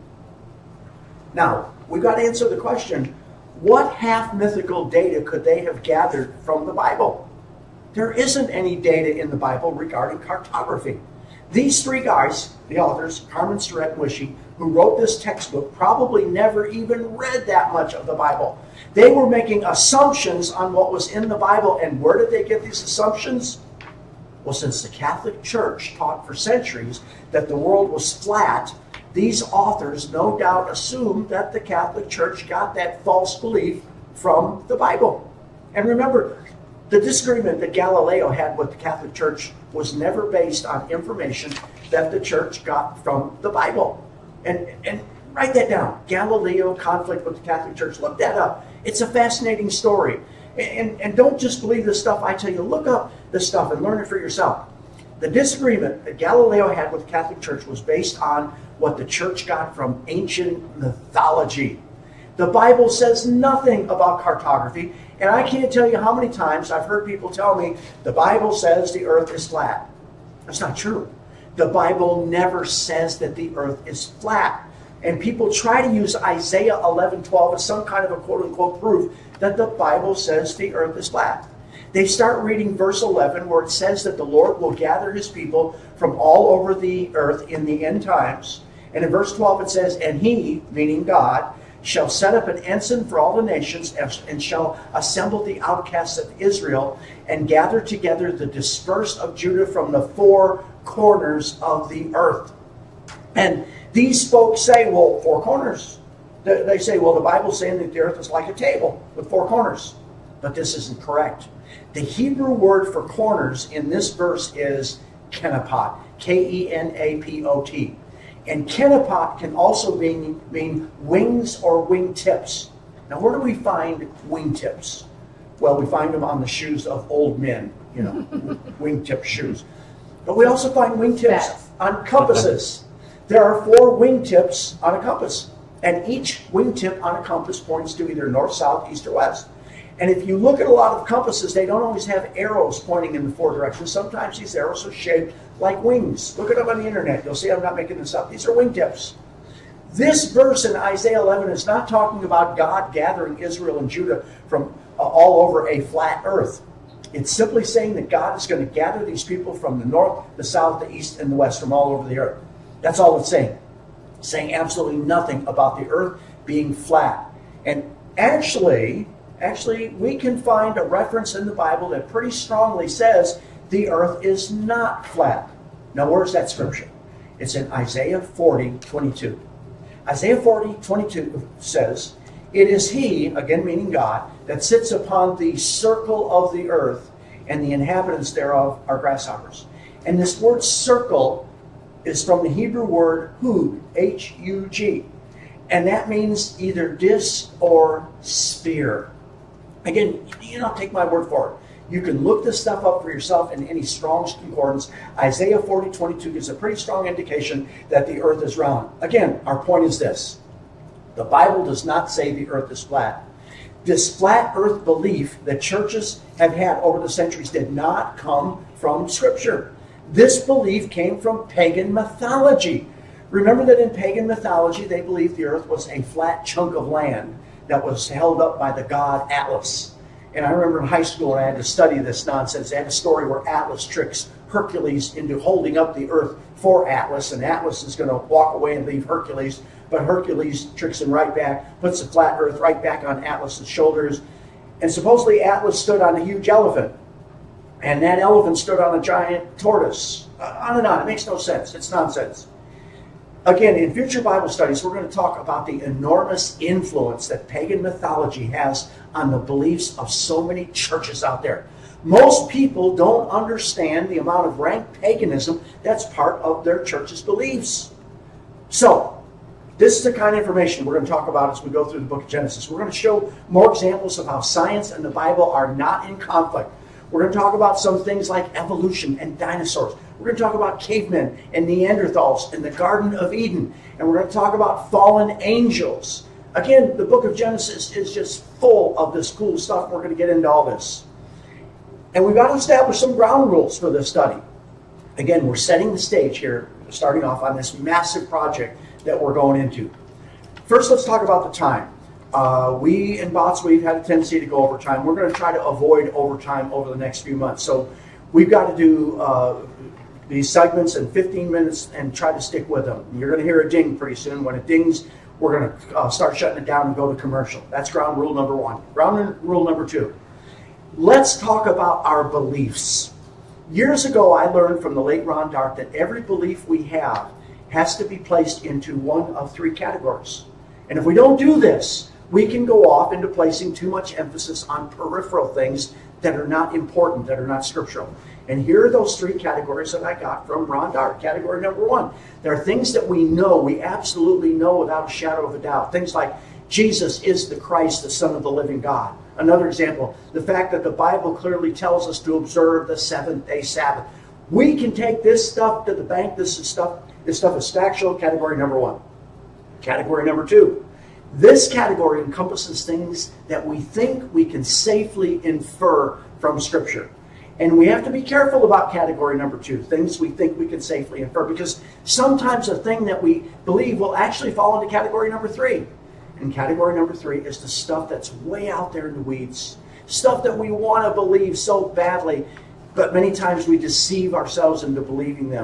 Now, we've got to answer the question, what half-mythical data could they have gathered from the Bible? There isn't any data in the Bible regarding cartography. These three guys, the authors, Carmen, Surratt, and Wishy, who wrote this textbook, probably never even read that much of the Bible. They were making assumptions on what was in the Bible, and where did they get these assumptions? Well, since the Catholic Church taught for centuries that the world was flat, these authors no doubt assumed that the Catholic Church got that false belief from the Bible. And remember, the disagreement that Galileo had with the Catholic Church was never based on information that the Church got from the Bible. And, and write that down. Galileo conflict with the Catholic Church. Look that up. It's a fascinating story. And, and, and don't just believe the stuff I tell you. Look up the stuff and learn it for yourself. The disagreement that Galileo had with the Catholic Church was based on what the Church got from ancient mythology. The Bible says nothing about cartography, and I can't tell you how many times I've heard people tell me the Bible says the earth is flat. That's not true. The Bible never says that the earth is flat. And people try to use Isaiah eleven twelve as some kind of a quote-unquote proof that the Bible says the earth is flat. They start reading verse eleven where it says that the Lord will gather his people from all over the earth in the end times. And in verse twelve it says, and he, meaning God, shall set up an ensign for all the nations, and shall assemble the outcasts of Israel, and gather together the dispersed of Judah from the four corners of the earth. And these folks say, well, four corners. They say, well, the Bible's saying that the earth is like a table with four corners. But this isn't correct. The Hebrew word for corners in this verse is kenapot, K E N A P O T. And kenapot can also mean, mean wings or wingtips. Now, where do we find wingtips? Well, we find them on the shoes of old men, you know, wingtip shoes. But we also find wingtips Bats. on compasses. There are four wingtips on a compass. And each wingtip on a compass points to either north, south, east, or west. And if you look at a lot of compasses, they don't always have arrows pointing in the four directions. Sometimes these arrows are shaped like wings. Look it up on the internet. You'll see I'm not making this up. These are wingtips. This verse in Isaiah eleven is not talking about God gathering Israel and Judah from uh, all over a flat earth. It's simply saying that God is going to gather these people from the north, the south, the east, and the west, from all over the earth. That's all it's saying. It's saying absolutely nothing about the earth being flat. And actually... Actually, we can find a reference in the Bible that pretty strongly says the earth is not flat. Now, where's that scripture? It's in Isaiah forty, twenty-two. Isaiah forty, twenty-two says, "It is he," again meaning God, "that sits upon the circle of the earth, and the inhabitants thereof are grasshoppers." And this word circle is from the Hebrew word hug, H U G. And that means either disc or sphere. Again, you don't take my word for it. You can look this stuff up for yourself in any Strong's Concordance. Isaiah forty, twenty-two gives a pretty strong indication that the earth is round. Again, our point is this. The Bible does not say the earth is flat. This flat earth belief that churches have had over the centuries did not come from Scripture. This belief came from pagan mythology. Remember that in pagan mythology, they believed the earth was a flat chunk of land that was held up by the god Atlas. And I remember in high school when I had to study this nonsense, they had a story where Atlas tricks Hercules into holding up the earth for Atlas, and Atlas is going to walk away and leave Hercules, but Hercules tricks him right back, puts the flat earth right back on Atlas's shoulders, and supposedly Atlas stood on a huge elephant, and that elephant stood on a giant tortoise. Uh, on and on. It makes no sense. It's nonsense. Again, in future Bible studies, we're going to talk about the enormous influence that pagan mythology has on the beliefs of so many churches out there. Most people don't understand the amount of rank paganism that's part of their church's beliefs. So, this is the kind of information we're going to talk about as we go through the book of Genesis. We're going to show more examples of how science and the Bible are not in conflict. We're going to talk about some things like evolution and dinosaurs. We're going to talk about cavemen and Neanderthals in the Garden of Eden. And we're going to talk about fallen angels. Again, the book of Genesis is just full of this cool stuff. We're going to get into all this. And we've got to establish some ground rules for this study. Again, we're setting the stage here, starting off on this massive project that we're going into. First, let's talk about the time. Uh, we in Bots, we've had a tendency to go overtime. We're going to try to avoid overtime over the next few months. So we've got to do uh, these segments in fifteen minutes and try to stick with them. You're going to hear a ding pretty soon. When it dings, we're going to uh, start shutting it down and go to commercial. That's ground rule number one. Ground rule number two. Let's talk about our beliefs. Years ago, I learned from the late Ron Dart that every belief we have has to be placed into one of three categories. And if we don't do this, we can go off into placing too much emphasis on peripheral things that are not important, that are not scriptural. And here are those three categories that I got from Ron Dart. Category number one, there are things that we know, we absolutely know without a shadow of a doubt. Things like Jesus is the Christ, the Son of the living God. Another example, the fact that the Bible clearly tells us to observe the seventh day Sabbath. We can take this stuff to the bank. This is stuff, this stuff is factual. Category number one. Category number two. This category encompasses things that we think we can safely infer from Scripture. And we have to be careful about category number two, things we think we can safely infer, because sometimes a thing that we believe will actually fall into category number three. And category number three is the stuff that's way out there in the weeds, stuff that we want to believe so badly, but many times we deceive ourselves into believing them.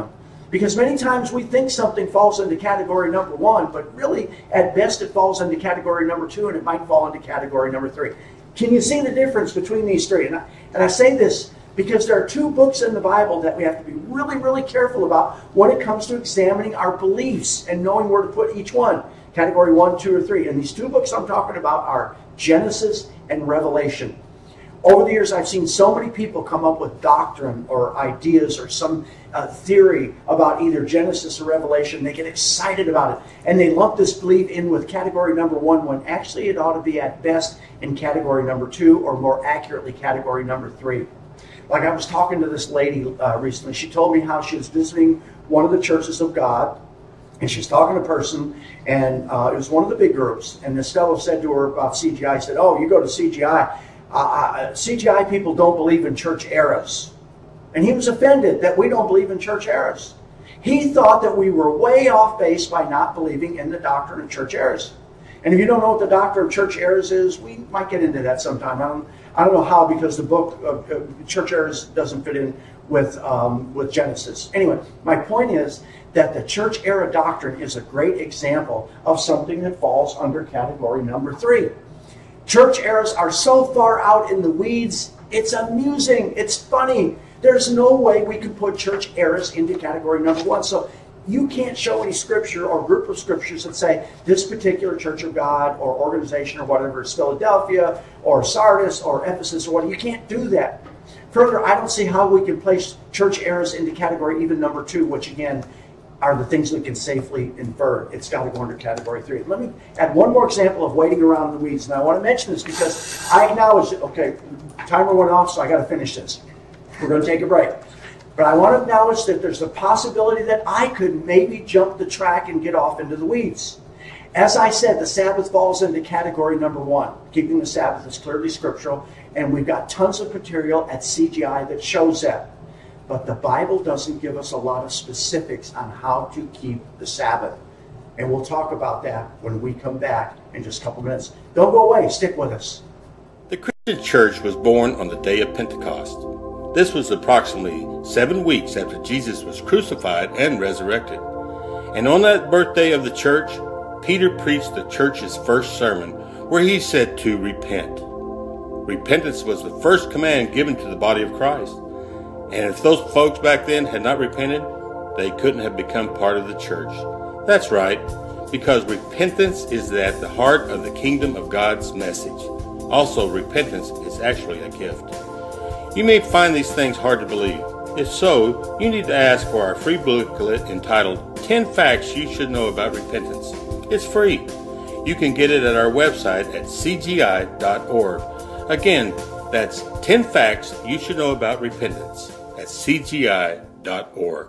Because many times we think something falls into category number one, but really, at best, it falls into category number two, and it might fall into category number three. Can you see the difference between these three? And I, and I say this because there are two books in the Bible that we have to be really, really careful about when it comes to examining our beliefs and knowing where to put each one, category one, two, or three. And these two books I'm talking about are Genesis and Revelation. Over the years, I've seen so many people come up with doctrine or ideas or some uh, theory about either Genesis or Revelation. They get excited about it, and they lump this belief in with category number one, when actually it ought to be at best in category number two, or more accurately, category number three. Like I was talking to this lady uh, recently. She told me how she was visiting one of the churches of God, and she's talking to a person, and uh, it was one of the big groups. And this fellow said to her about C G I, he said, "Oh, you go to C G I. Uh, uh, C G I people don't believe in church eras." And he was offended that we don't believe in church eras. He thought that we were way off base by not believing in the doctrine of church eras. And if you don't know what the doctrine of church eras is, we might get into that sometime. I don't, I don't know how, because the book of uh, church eras doesn't fit in with, um, with Genesis. Anyway, my point is that the church era doctrine is a great example of something that falls under category number three. Church eras are so far out in the weeds, it's amusing, it's funny. There's no way we could put church eras into category number one. So you can't show any scripture or group of scriptures that say this particular Church of God or organization or whatever is Philadelphia or Sardis or Ephesus or whatever. You can't do that. Further, I don't see how we can place church eras into category even number two, which again are the things we can safely infer. It's got to go under category three. Let me add one more example of waiting around in the weeds. And I want to mention this because I acknowledge that, okay, timer went off, so I got to finish this. We're going to take a break. But I want to acknowledge that there's a possibility that I could maybe jump the track and get off into the weeds. As I said, the Sabbath falls into category number one. Keeping the Sabbath is clearly scriptural, and we've got tons of material at C G I that shows that. But the Bible doesn't give us a lot of specifics on how to keep the Sabbath. And we'll talk about that when we come back in just a couple minutes. Don't go away. Stick with us. The Christian church was born on the day of Pentecost. This was approximately seven weeks after Jesus was crucified and resurrected. And on that birthday of the church, Peter preached the church's first sermon, where he said to repent. Repentance was the first command given to the body of Christ. And if those folks back then had not repented, they couldn't have become part of the church. That's right, because repentance is at the heart of the kingdom of God's message. Also, repentance is actually a gift. You may find these things hard to believe. If so, you need to ask for our free booklet entitled ten Facts You Should Know About Repentance. It's free. You can get it at our website at c g i dot org. Again, that's ten Facts You Should Know About Repentance at c g i dot org.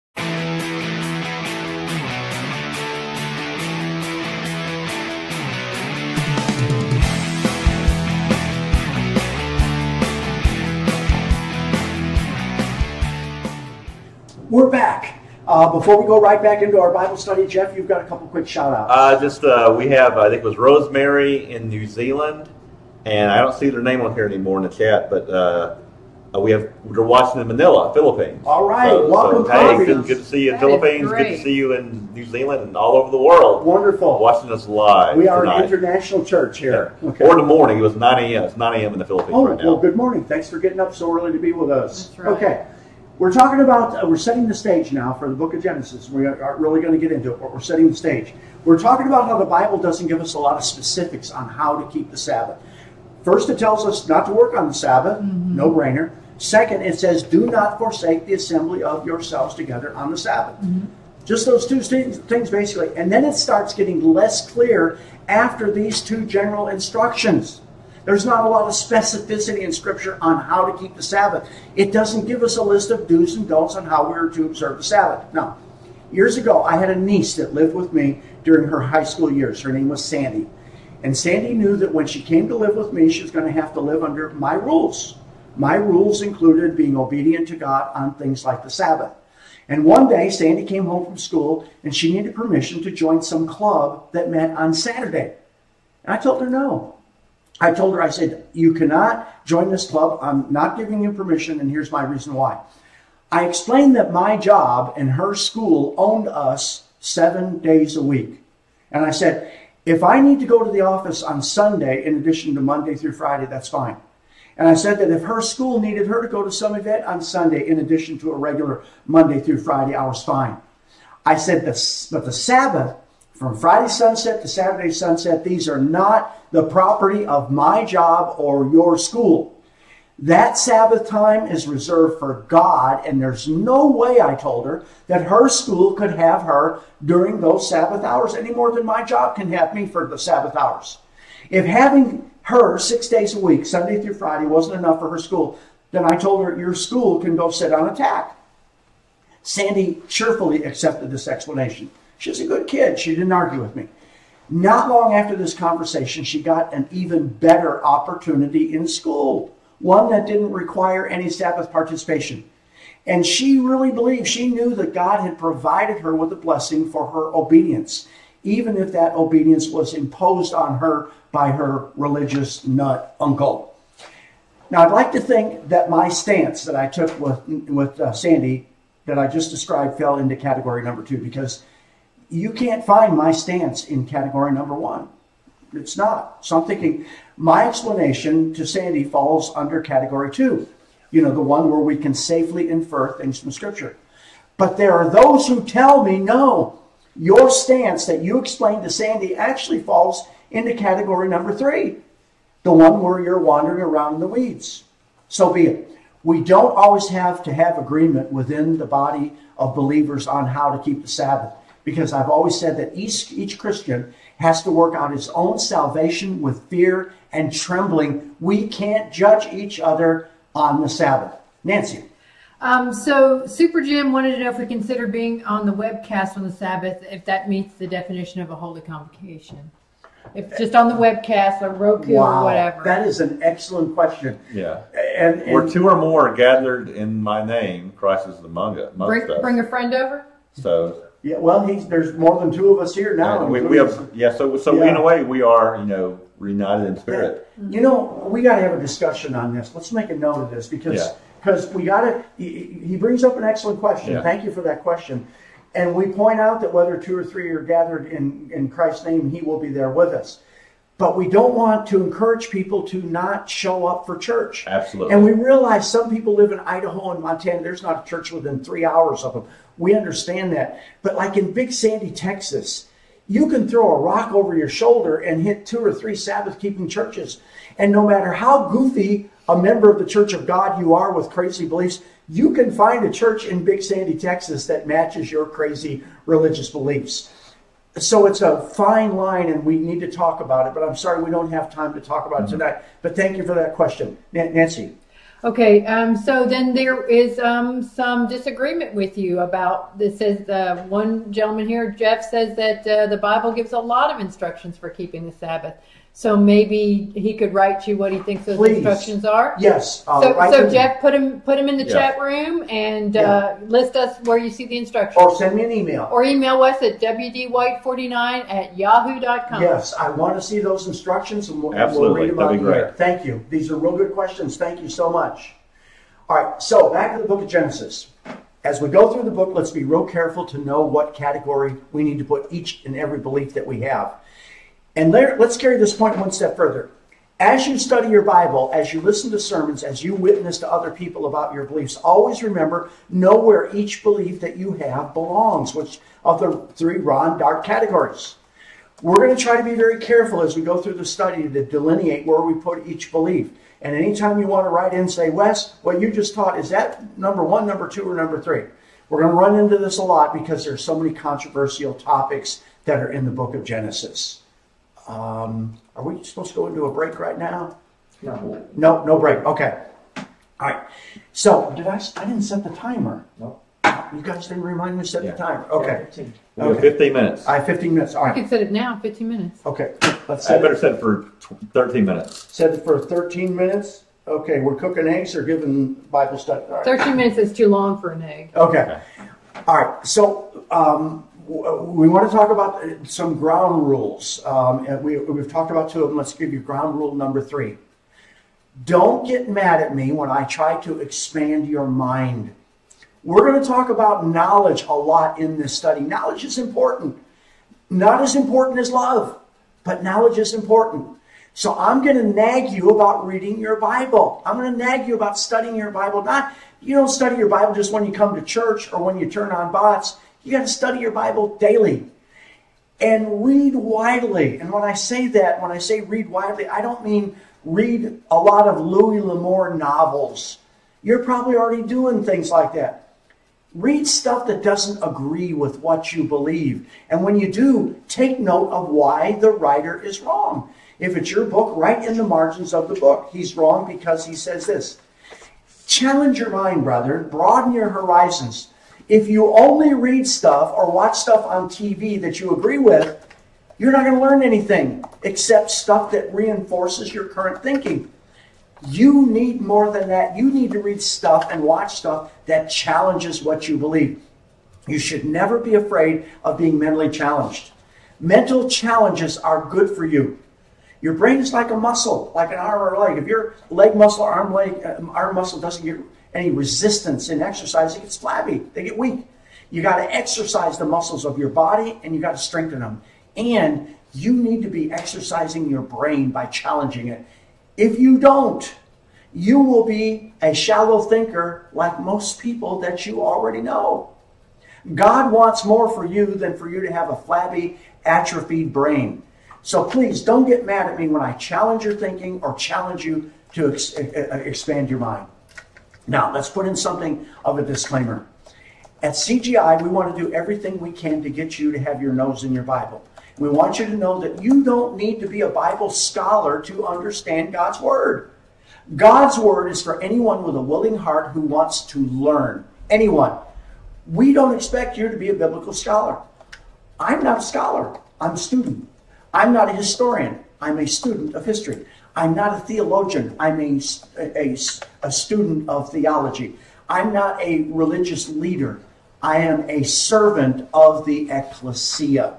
We're back. Uh, before we go right back into our Bible study, Jeff, you've got a couple quick shout-outs. Uh, just, uh, we have, I think it was Rosemary in New Zealand, and I don't see their name on here anymore in the chat, but uh, uh, we have, we're watching in Manila, Philippines. All right, so, welcome, so, hey, good, Philippines. good to see you in That is Philippines, good great. to see you in New Zealand and all over the world. Wonderful. Watching us live We are tonight. an international church here. Yeah. Okay. Or in the morning, it was nine a m It's nine a m in the Philippines Oh, right now. well, good morning. Thanks for getting up so early to be with us. That's right. Okay. We're talking about, uh, we're setting the stage now for the book of Genesis. We aren't really going to get into it, but we're setting the stage. We're talking about how the Bible doesn't give us a lot of specifics on how to keep the Sabbath. First, it tells us not to work on the Sabbath, mm-hmm. no-brainer. Second, it says, do not forsake the assembly of yourselves together on the Sabbath. Mm-hmm. Just those two things, things, basically. And then it starts getting less clear after these two general instructions. There's not a lot of specificity in Scripture on how to keep the Sabbath. It doesn't give us a list of do's and don'ts on how we are to observe the Sabbath. Now, years ago, I had a niece that lived with me during her high school years. Her name was Sandy. And Sandy knew that when she came to live with me, she was going to have to live under my rules. My rules included being obedient to God on things like the Sabbath. And one day, Sandy came home from school, and she needed permission to join some club that met on Saturday. And I told her no. I told her, I said, you cannot join this club. I'm not giving you permission, and here's my reason why. I explained that my job and her school owned us seven days a week. And I said, if I need to go to the office on Sunday in addition to Monday through Friday, that's fine. And I said that if her school needed her to go to some event on Sunday in addition to a regular Monday through Friday, I was fine. I said, this, but the Sabbath, from Friday sunset to Saturday sunset, these are not the property of my job or your school. That Sabbath time is reserved for God, and there's no way, I told her, that her school could have her during those Sabbath hours any more than my job can have me for the Sabbath hours. If having her six days a week, Sunday through Friday, wasn't enough for her school, then I told her, your school can go sit on a tack. Sandy cheerfully accepted this explanation. She's a good kid. She didn't argue with me. Not long after this conversation, she got an even better opportunity in school, one that didn't require any Sabbath participation. And she really believed, she knew that God had provided her with a blessing for her obedience, even if that obedience was imposed on her by her religious nut uncle. Now, I'd like to think that my stance that I took with, with uh, Sandy, that I just described, fell into category number two, because you can't find my stance in category number one. It's not. So I'm thinking my explanation to Sandy falls under category two. You know, the one where we can safely infer things from Scripture. But there are those who tell me, no, your stance that you explained to Sandy actually falls into category number three. The one where you're wandering around in the weeds. So be it. We don't always have to have agreement within the body of believers on how to keep the Sabbath. Because I've always said that each, each Christian has to work out his own salvation with fear and trembling. We can't judge each other on the Sabbath. Nancy. Um, so Super Jim wanted to know if we consider being on the webcast on the Sabbath, if that meets the definition of a holy convocation. If just on the webcast or Roku Wow, or whatever. that is an excellent question. Yeah. And, and Where two or more are gathered in my name, Christ is among us. bring, bring a friend over? So yeah, well, he's, there's more than two of us here now. we, we have, yeah, so, so Yeah. in a way we are, you know, reunited in spirit. You know, we got to have a discussion on this. Let's make a note of this because Yeah. because we got to. He, he brings up an excellent question. Yeah. Thank you for that question. And we point out that whether two or three are gathered in, in Christ's name, he will be there with us. But we don't want to encourage people to not show up for church. Absolutely. And we realize some people live in Idaho and Montana. There's not a church within three hours of them. We understand that. But like in Big Sandy, Texas, you can throw a rock over your shoulder and hit two or three Sabbath-keeping churches. And no matter how goofy a member of the Church of God you are with crazy beliefs, you can find a church in Big Sandy, Texas that matches your crazy religious beliefs. So it's a fine line, and we need to talk about it. But I'm sorry we don't have time to talk about it tonight. But thank you for that question. Nancy. Okay, um, so then there is um, some disagreement with you about this. Says uh, one gentleman here, Jeff, says that uh, the Bible gives a lot of instructions for keeping the Sabbath. So maybe he could write you what he thinks those Please. instructions are. Yes. Uh, So, write so them- Jeff, put him put him in the Yeah. chat room and uh, list us where you see the instructions. Or send me an email. Or email us at w d white forty-nine at yahoo dot com. Yes, I want to see those instructions, and we'll, Absolutely. we'll read them That'd out be here. great. Thank you. These are real good questions. Thank you so much. All right, so back to the book of Genesis. As we go through the book, let's be real careful to know what category we need to put each and every belief that we have. And there, let's carry this point one step further. As you study your Bible, as you listen to sermons, as you witness to other people about your beliefs, always remember, know where each belief that you have belongs, which of the three Ron Dart categories. We're going to try to be very careful as we go through the study to delineate where we put each belief. And anytime you want to write in, say, Wes, what you just taught, is that number one, number two, or number three? We're going to run into this a lot because there's so many controversial topics that are in the book of Genesis. Um, are we supposed to go into a break right now? No. No, no break. Okay. All right. So, did I, I didn't set the timer. No. You guys didn't remind me to set Yeah. the timer. Okay. We have Okay. fifteen minutes. I have fifteen minutes. All You can right. set it now, fifteen minutes. Okay. Let's I set better it. set it for tw- thirteen minutes. Set it for thirteen minutes. Okay. We're cooking eggs or giving Bible study. All right. thirteen minutes is too long for an egg. Okay. All right. So um, w- we want to talk about some ground rules. Um, and we, we've talked about two of them. Let's give you ground rule number three. Don't get mad at me when I try to expand your mind. We're going to talk about knowledge a lot in this study. Knowledge is important. Not as important as love, but knowledge is important. So I'm going to nag you about reading your Bible. I'm going to nag you about studying your Bible. Not, you don't study your Bible just when you come to church or when you turn on bots. You got to study your Bible daily and read widely. And when I say that, when I say read widely, I don't mean read a lot of Louis L'Amour novels. You're probably already doing things like that. Read stuff that doesn't agree with what you believe. And when you do, take note of why the writer is wrong. If it's your book, write in the margins of the book, he's wrong because he says this. Challenge your mind, brother. Broaden your horizons. If you only read stuff or watch stuff on T V that you agree with, you're not going to learn anything except stuff that reinforces your current thinking. You need more than that. You need to read stuff and watch stuff that challenges what you believe. You should never be afraid of being mentally challenged. Mental challenges are good for you. Your brain is like a muscle, like an arm or a leg. If your leg muscle, arm leg, arm muscle doesn't get any resistance in exercise, it gets flabby. They get weak. You got to exercise the muscles of your body, and you got to strengthen them. And you need to be exercising your brain by challenging it. If you don't, you will be a shallow thinker like most people that you already know. God wants more for you than for you to have a flabby, atrophied brain. So please don't get mad at me when I challenge your thinking or challenge you to ex expand your mind. Now, let's put in something of a disclaimer. At C G I, we want to do everything we can to get you to have your nose in your Bible. We want you to know that you don't need to be a Bible scholar to understand God's Word. God's Word is for anyone with a willing heart who wants to learn. Anyone. We don't expect you to be a biblical scholar. I'm not a scholar. I'm a student. I'm not a historian. I'm a student of history. I'm not a theologian. I'm a, a, a student of theology. I'm not a religious leader. I am a servant of the ecclesia.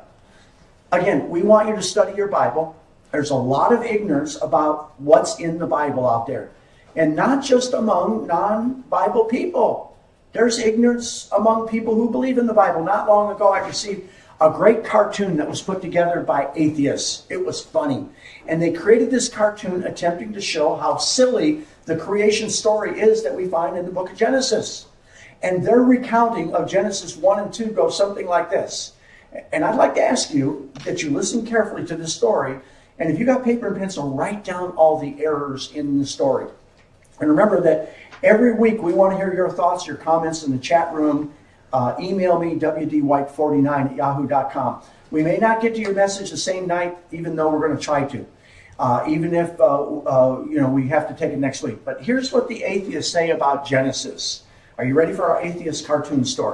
Again, we want you to study your Bible. There's a lot of ignorance about what's in the Bible out there. And not just among non-Bible people. There's ignorance among people who believe in the Bible. Not long ago, I received a great cartoon that was put together by atheists. It was funny. And they created this cartoon attempting to show how silly the creation story is that we find in the book of Genesis. And their recounting of Genesis one and two goes something like this. And I'd like to ask you that you listen carefully to this story. And if you got paper and pencil, write down all the errors in the story. And remember that every week we want to hear your thoughts, your comments in the chat room. Uh, email me, w d white forty-nine at yahoo dot com. We may not get to your message the same night, even though we're going to try to. Uh, even if uh, uh, you know we have to take it next week. But here's what the atheists say about Genesis. Are you ready for our atheist cartoon story?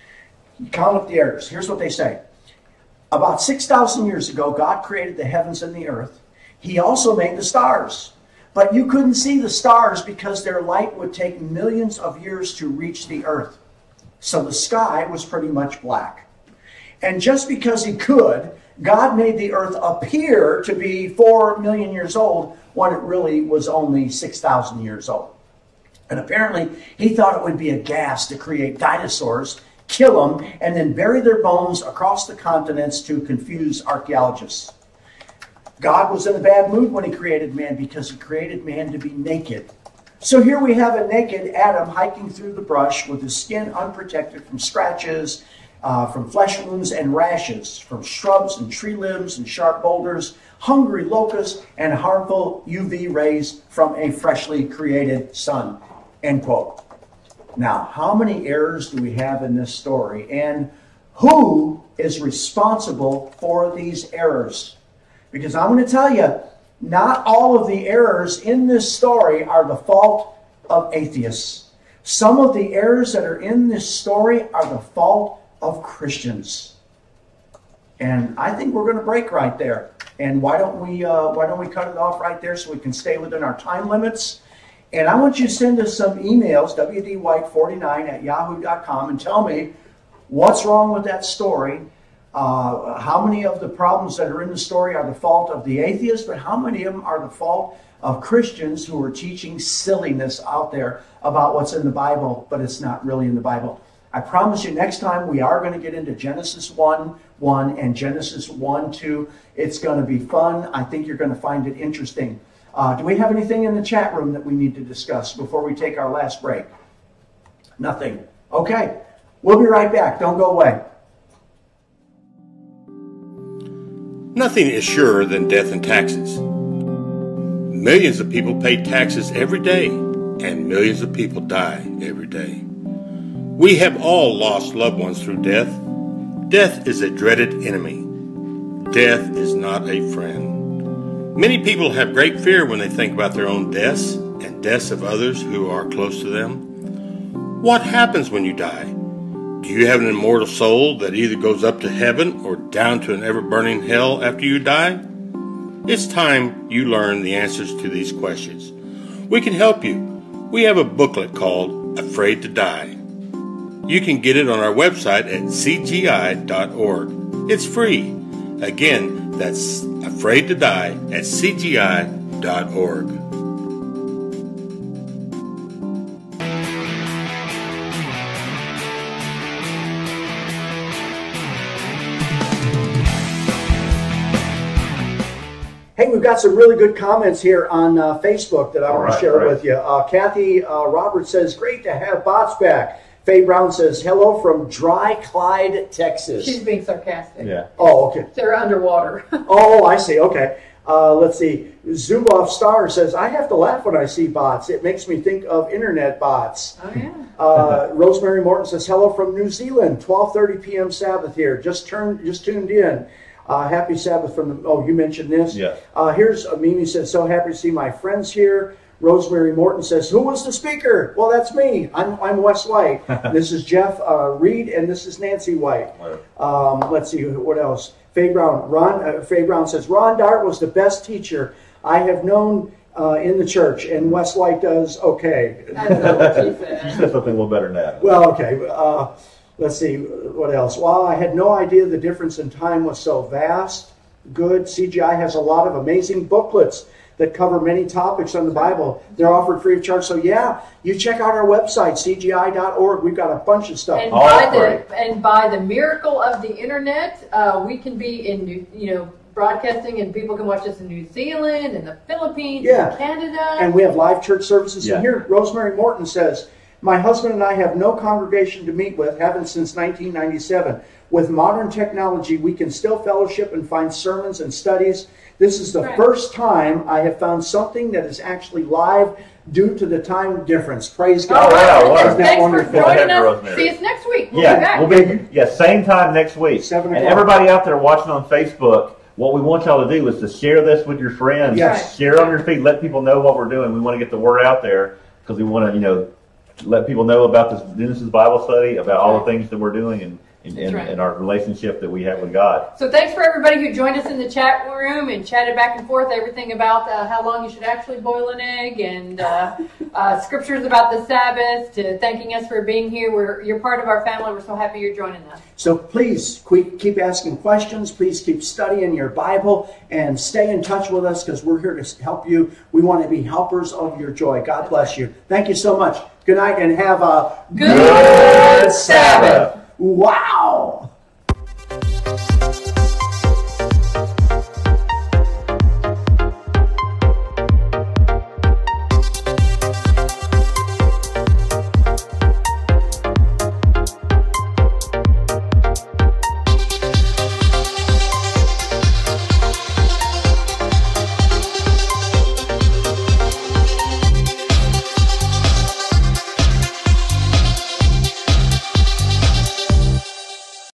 Count up the errors. Here's what they say. About six thousand years ago, God created the heavens and the earth. He also made the stars. But you couldn't see the stars because their light would take millions of years to reach the earth. So the sky was pretty much black. And just because he could, God made the earth appear to be four million years old when it really was only six thousand years old. And apparently he thought it would be a gas to create dinosaurs, kill them, and then bury their bones across the continents to confuse archaeologists. God was in a bad mood when he created man because he created man to be naked. So here we have a naked Adam hiking through the brush with his skin unprotected from scratches, uh, from flesh wounds and rashes, from shrubs and tree limbs and sharp boulders, hungry locusts, and harmful U V rays from a freshly created sun. End quote. Now, how many errors do we have in this story? And who is responsible for these errors? Because I'm going to tell you, not all of the errors in this story are the fault of atheists. Some of the errors that are in this story are the fault of Christians. And I think we're going to break right there. And why don't we uh, why don't we cut it off right there so we can stay within our time limits? And I want you to send us some emails, w d white forty-nine at yahoo dot com, and tell me what's wrong with that story. Uh, how many of the problems that are in the story are the fault of the atheist, but how many of them are the fault of Christians who are teaching silliness out there about what's in the Bible, but it's not really in the Bible? I promise you next time we are going to get into Genesis one one and Genesis one two. It's going to be fun. I think you're going to find it interesting. Uh, do we have anything in the chat room that we need to discuss before we take our last break? Nothing. Okay. We'll be right back. Don't go away. Nothing is surer than death and taxes. Millions of people pay taxes every day, and millions of people die every day. We have all lost loved ones through death. Death is a dreaded enemy. Death is not a friend. Many people have great fear when they think about their own deaths and deaths of others who are close to them. What happens when you die? Do you have an immortal soul that either goes up to heaven or down to an ever-burning hell after you die? It's time you learn the answers to these questions. We can help you. We have a booklet called Afraid to Die. You can get it on our website at c g i dot org. It's free. Again, that's Afraid to Die at c g i dot org. Hey, we've got some really good comments here on uh, Facebook that I want right, to share right. with you. Uh, Kathy uh, Roberts says, great to have bots back. Faye Brown says, hello from Dry Clyde, Texas. She's being sarcastic. Yeah. Oh, okay. They're underwater. Oh, I see. Okay. Uh, let's see. Zubov Star says, I have to laugh when I see bots. It makes me think of internet bots. Oh, yeah. Uh, Rosemary Morton says, hello from New Zealand, twelve thirty p m Sabbath here. Just turned, just tuned in. Uh, happy Sabbath from the, oh, you mentioned this? Yes. Uh, here's, uh, Mimi says, so happy to see my friends here. Rosemary Morton says, who was the speaker? Well, that's me. I'm, I'm Wes White. This is Jeff uh, Reed, and this is Nancy White. Um, let's see, what else? Faye Brown. Ron, uh, Faye Brown says, Ron Dart was the best teacher I have known uh, in the church, and Wes White does okay. That's not what she You said. said something a little better than that. Well, okay. Uh, let's see, what else? Wow, I had no idea the difference in time was so vast. Good. C G I has a lot of amazing booklets that cover many topics on the Bible. They're offered free of charge. So yeah, you check out our website, c g i dot org. We've got a bunch of stuff. And Oh, by great. the and by the miracle of the internet, uh, we can be in New, you know broadcasting, and people can watch us in New Zealand and the Philippines, Yeah. and Canada. And we have live church services. Yeah. And here, Rosemary Morton says, my husband and I have no congregation to meet with, haven't since nineteen ninety-seven. With modern technology, we can still fellowship and find sermons and studies. This is the Right. first time I have found something that is actually live due to the time difference. Praise God. Oh, wow, wow. Isn't that Thanks wonderful? for joining Go ahead, us. Rosemary. See us next week. We'll be Yeah, back. we'll be yeah same time next week. Seven And o'clock. everybody out there watching on Facebook, what we want y'all to do is to share this with your friends. Yes. Share on your feed. Let people know what we're doing. We want to get the word out there because we want to, you know, let people know about this Genesis Bible study, about all the things that we're doing, and and, That's and, right. and our relationship that we have with God. So thanks for everybody who joined us in the chat room and chatted back and forth everything about uh, how long you should actually boil an egg, and uh, uh, scriptures about the Sabbath, to thanking us for being here. We're, you're part of our family. We're so happy you're joining us. So please keep keep asking questions. Please keep studying your Bible and stay in touch with us, because we're here to help you. We want to be helpers of your joy. God bless you. Thank you so much. Good night, and have a Good Sabbath. Wow.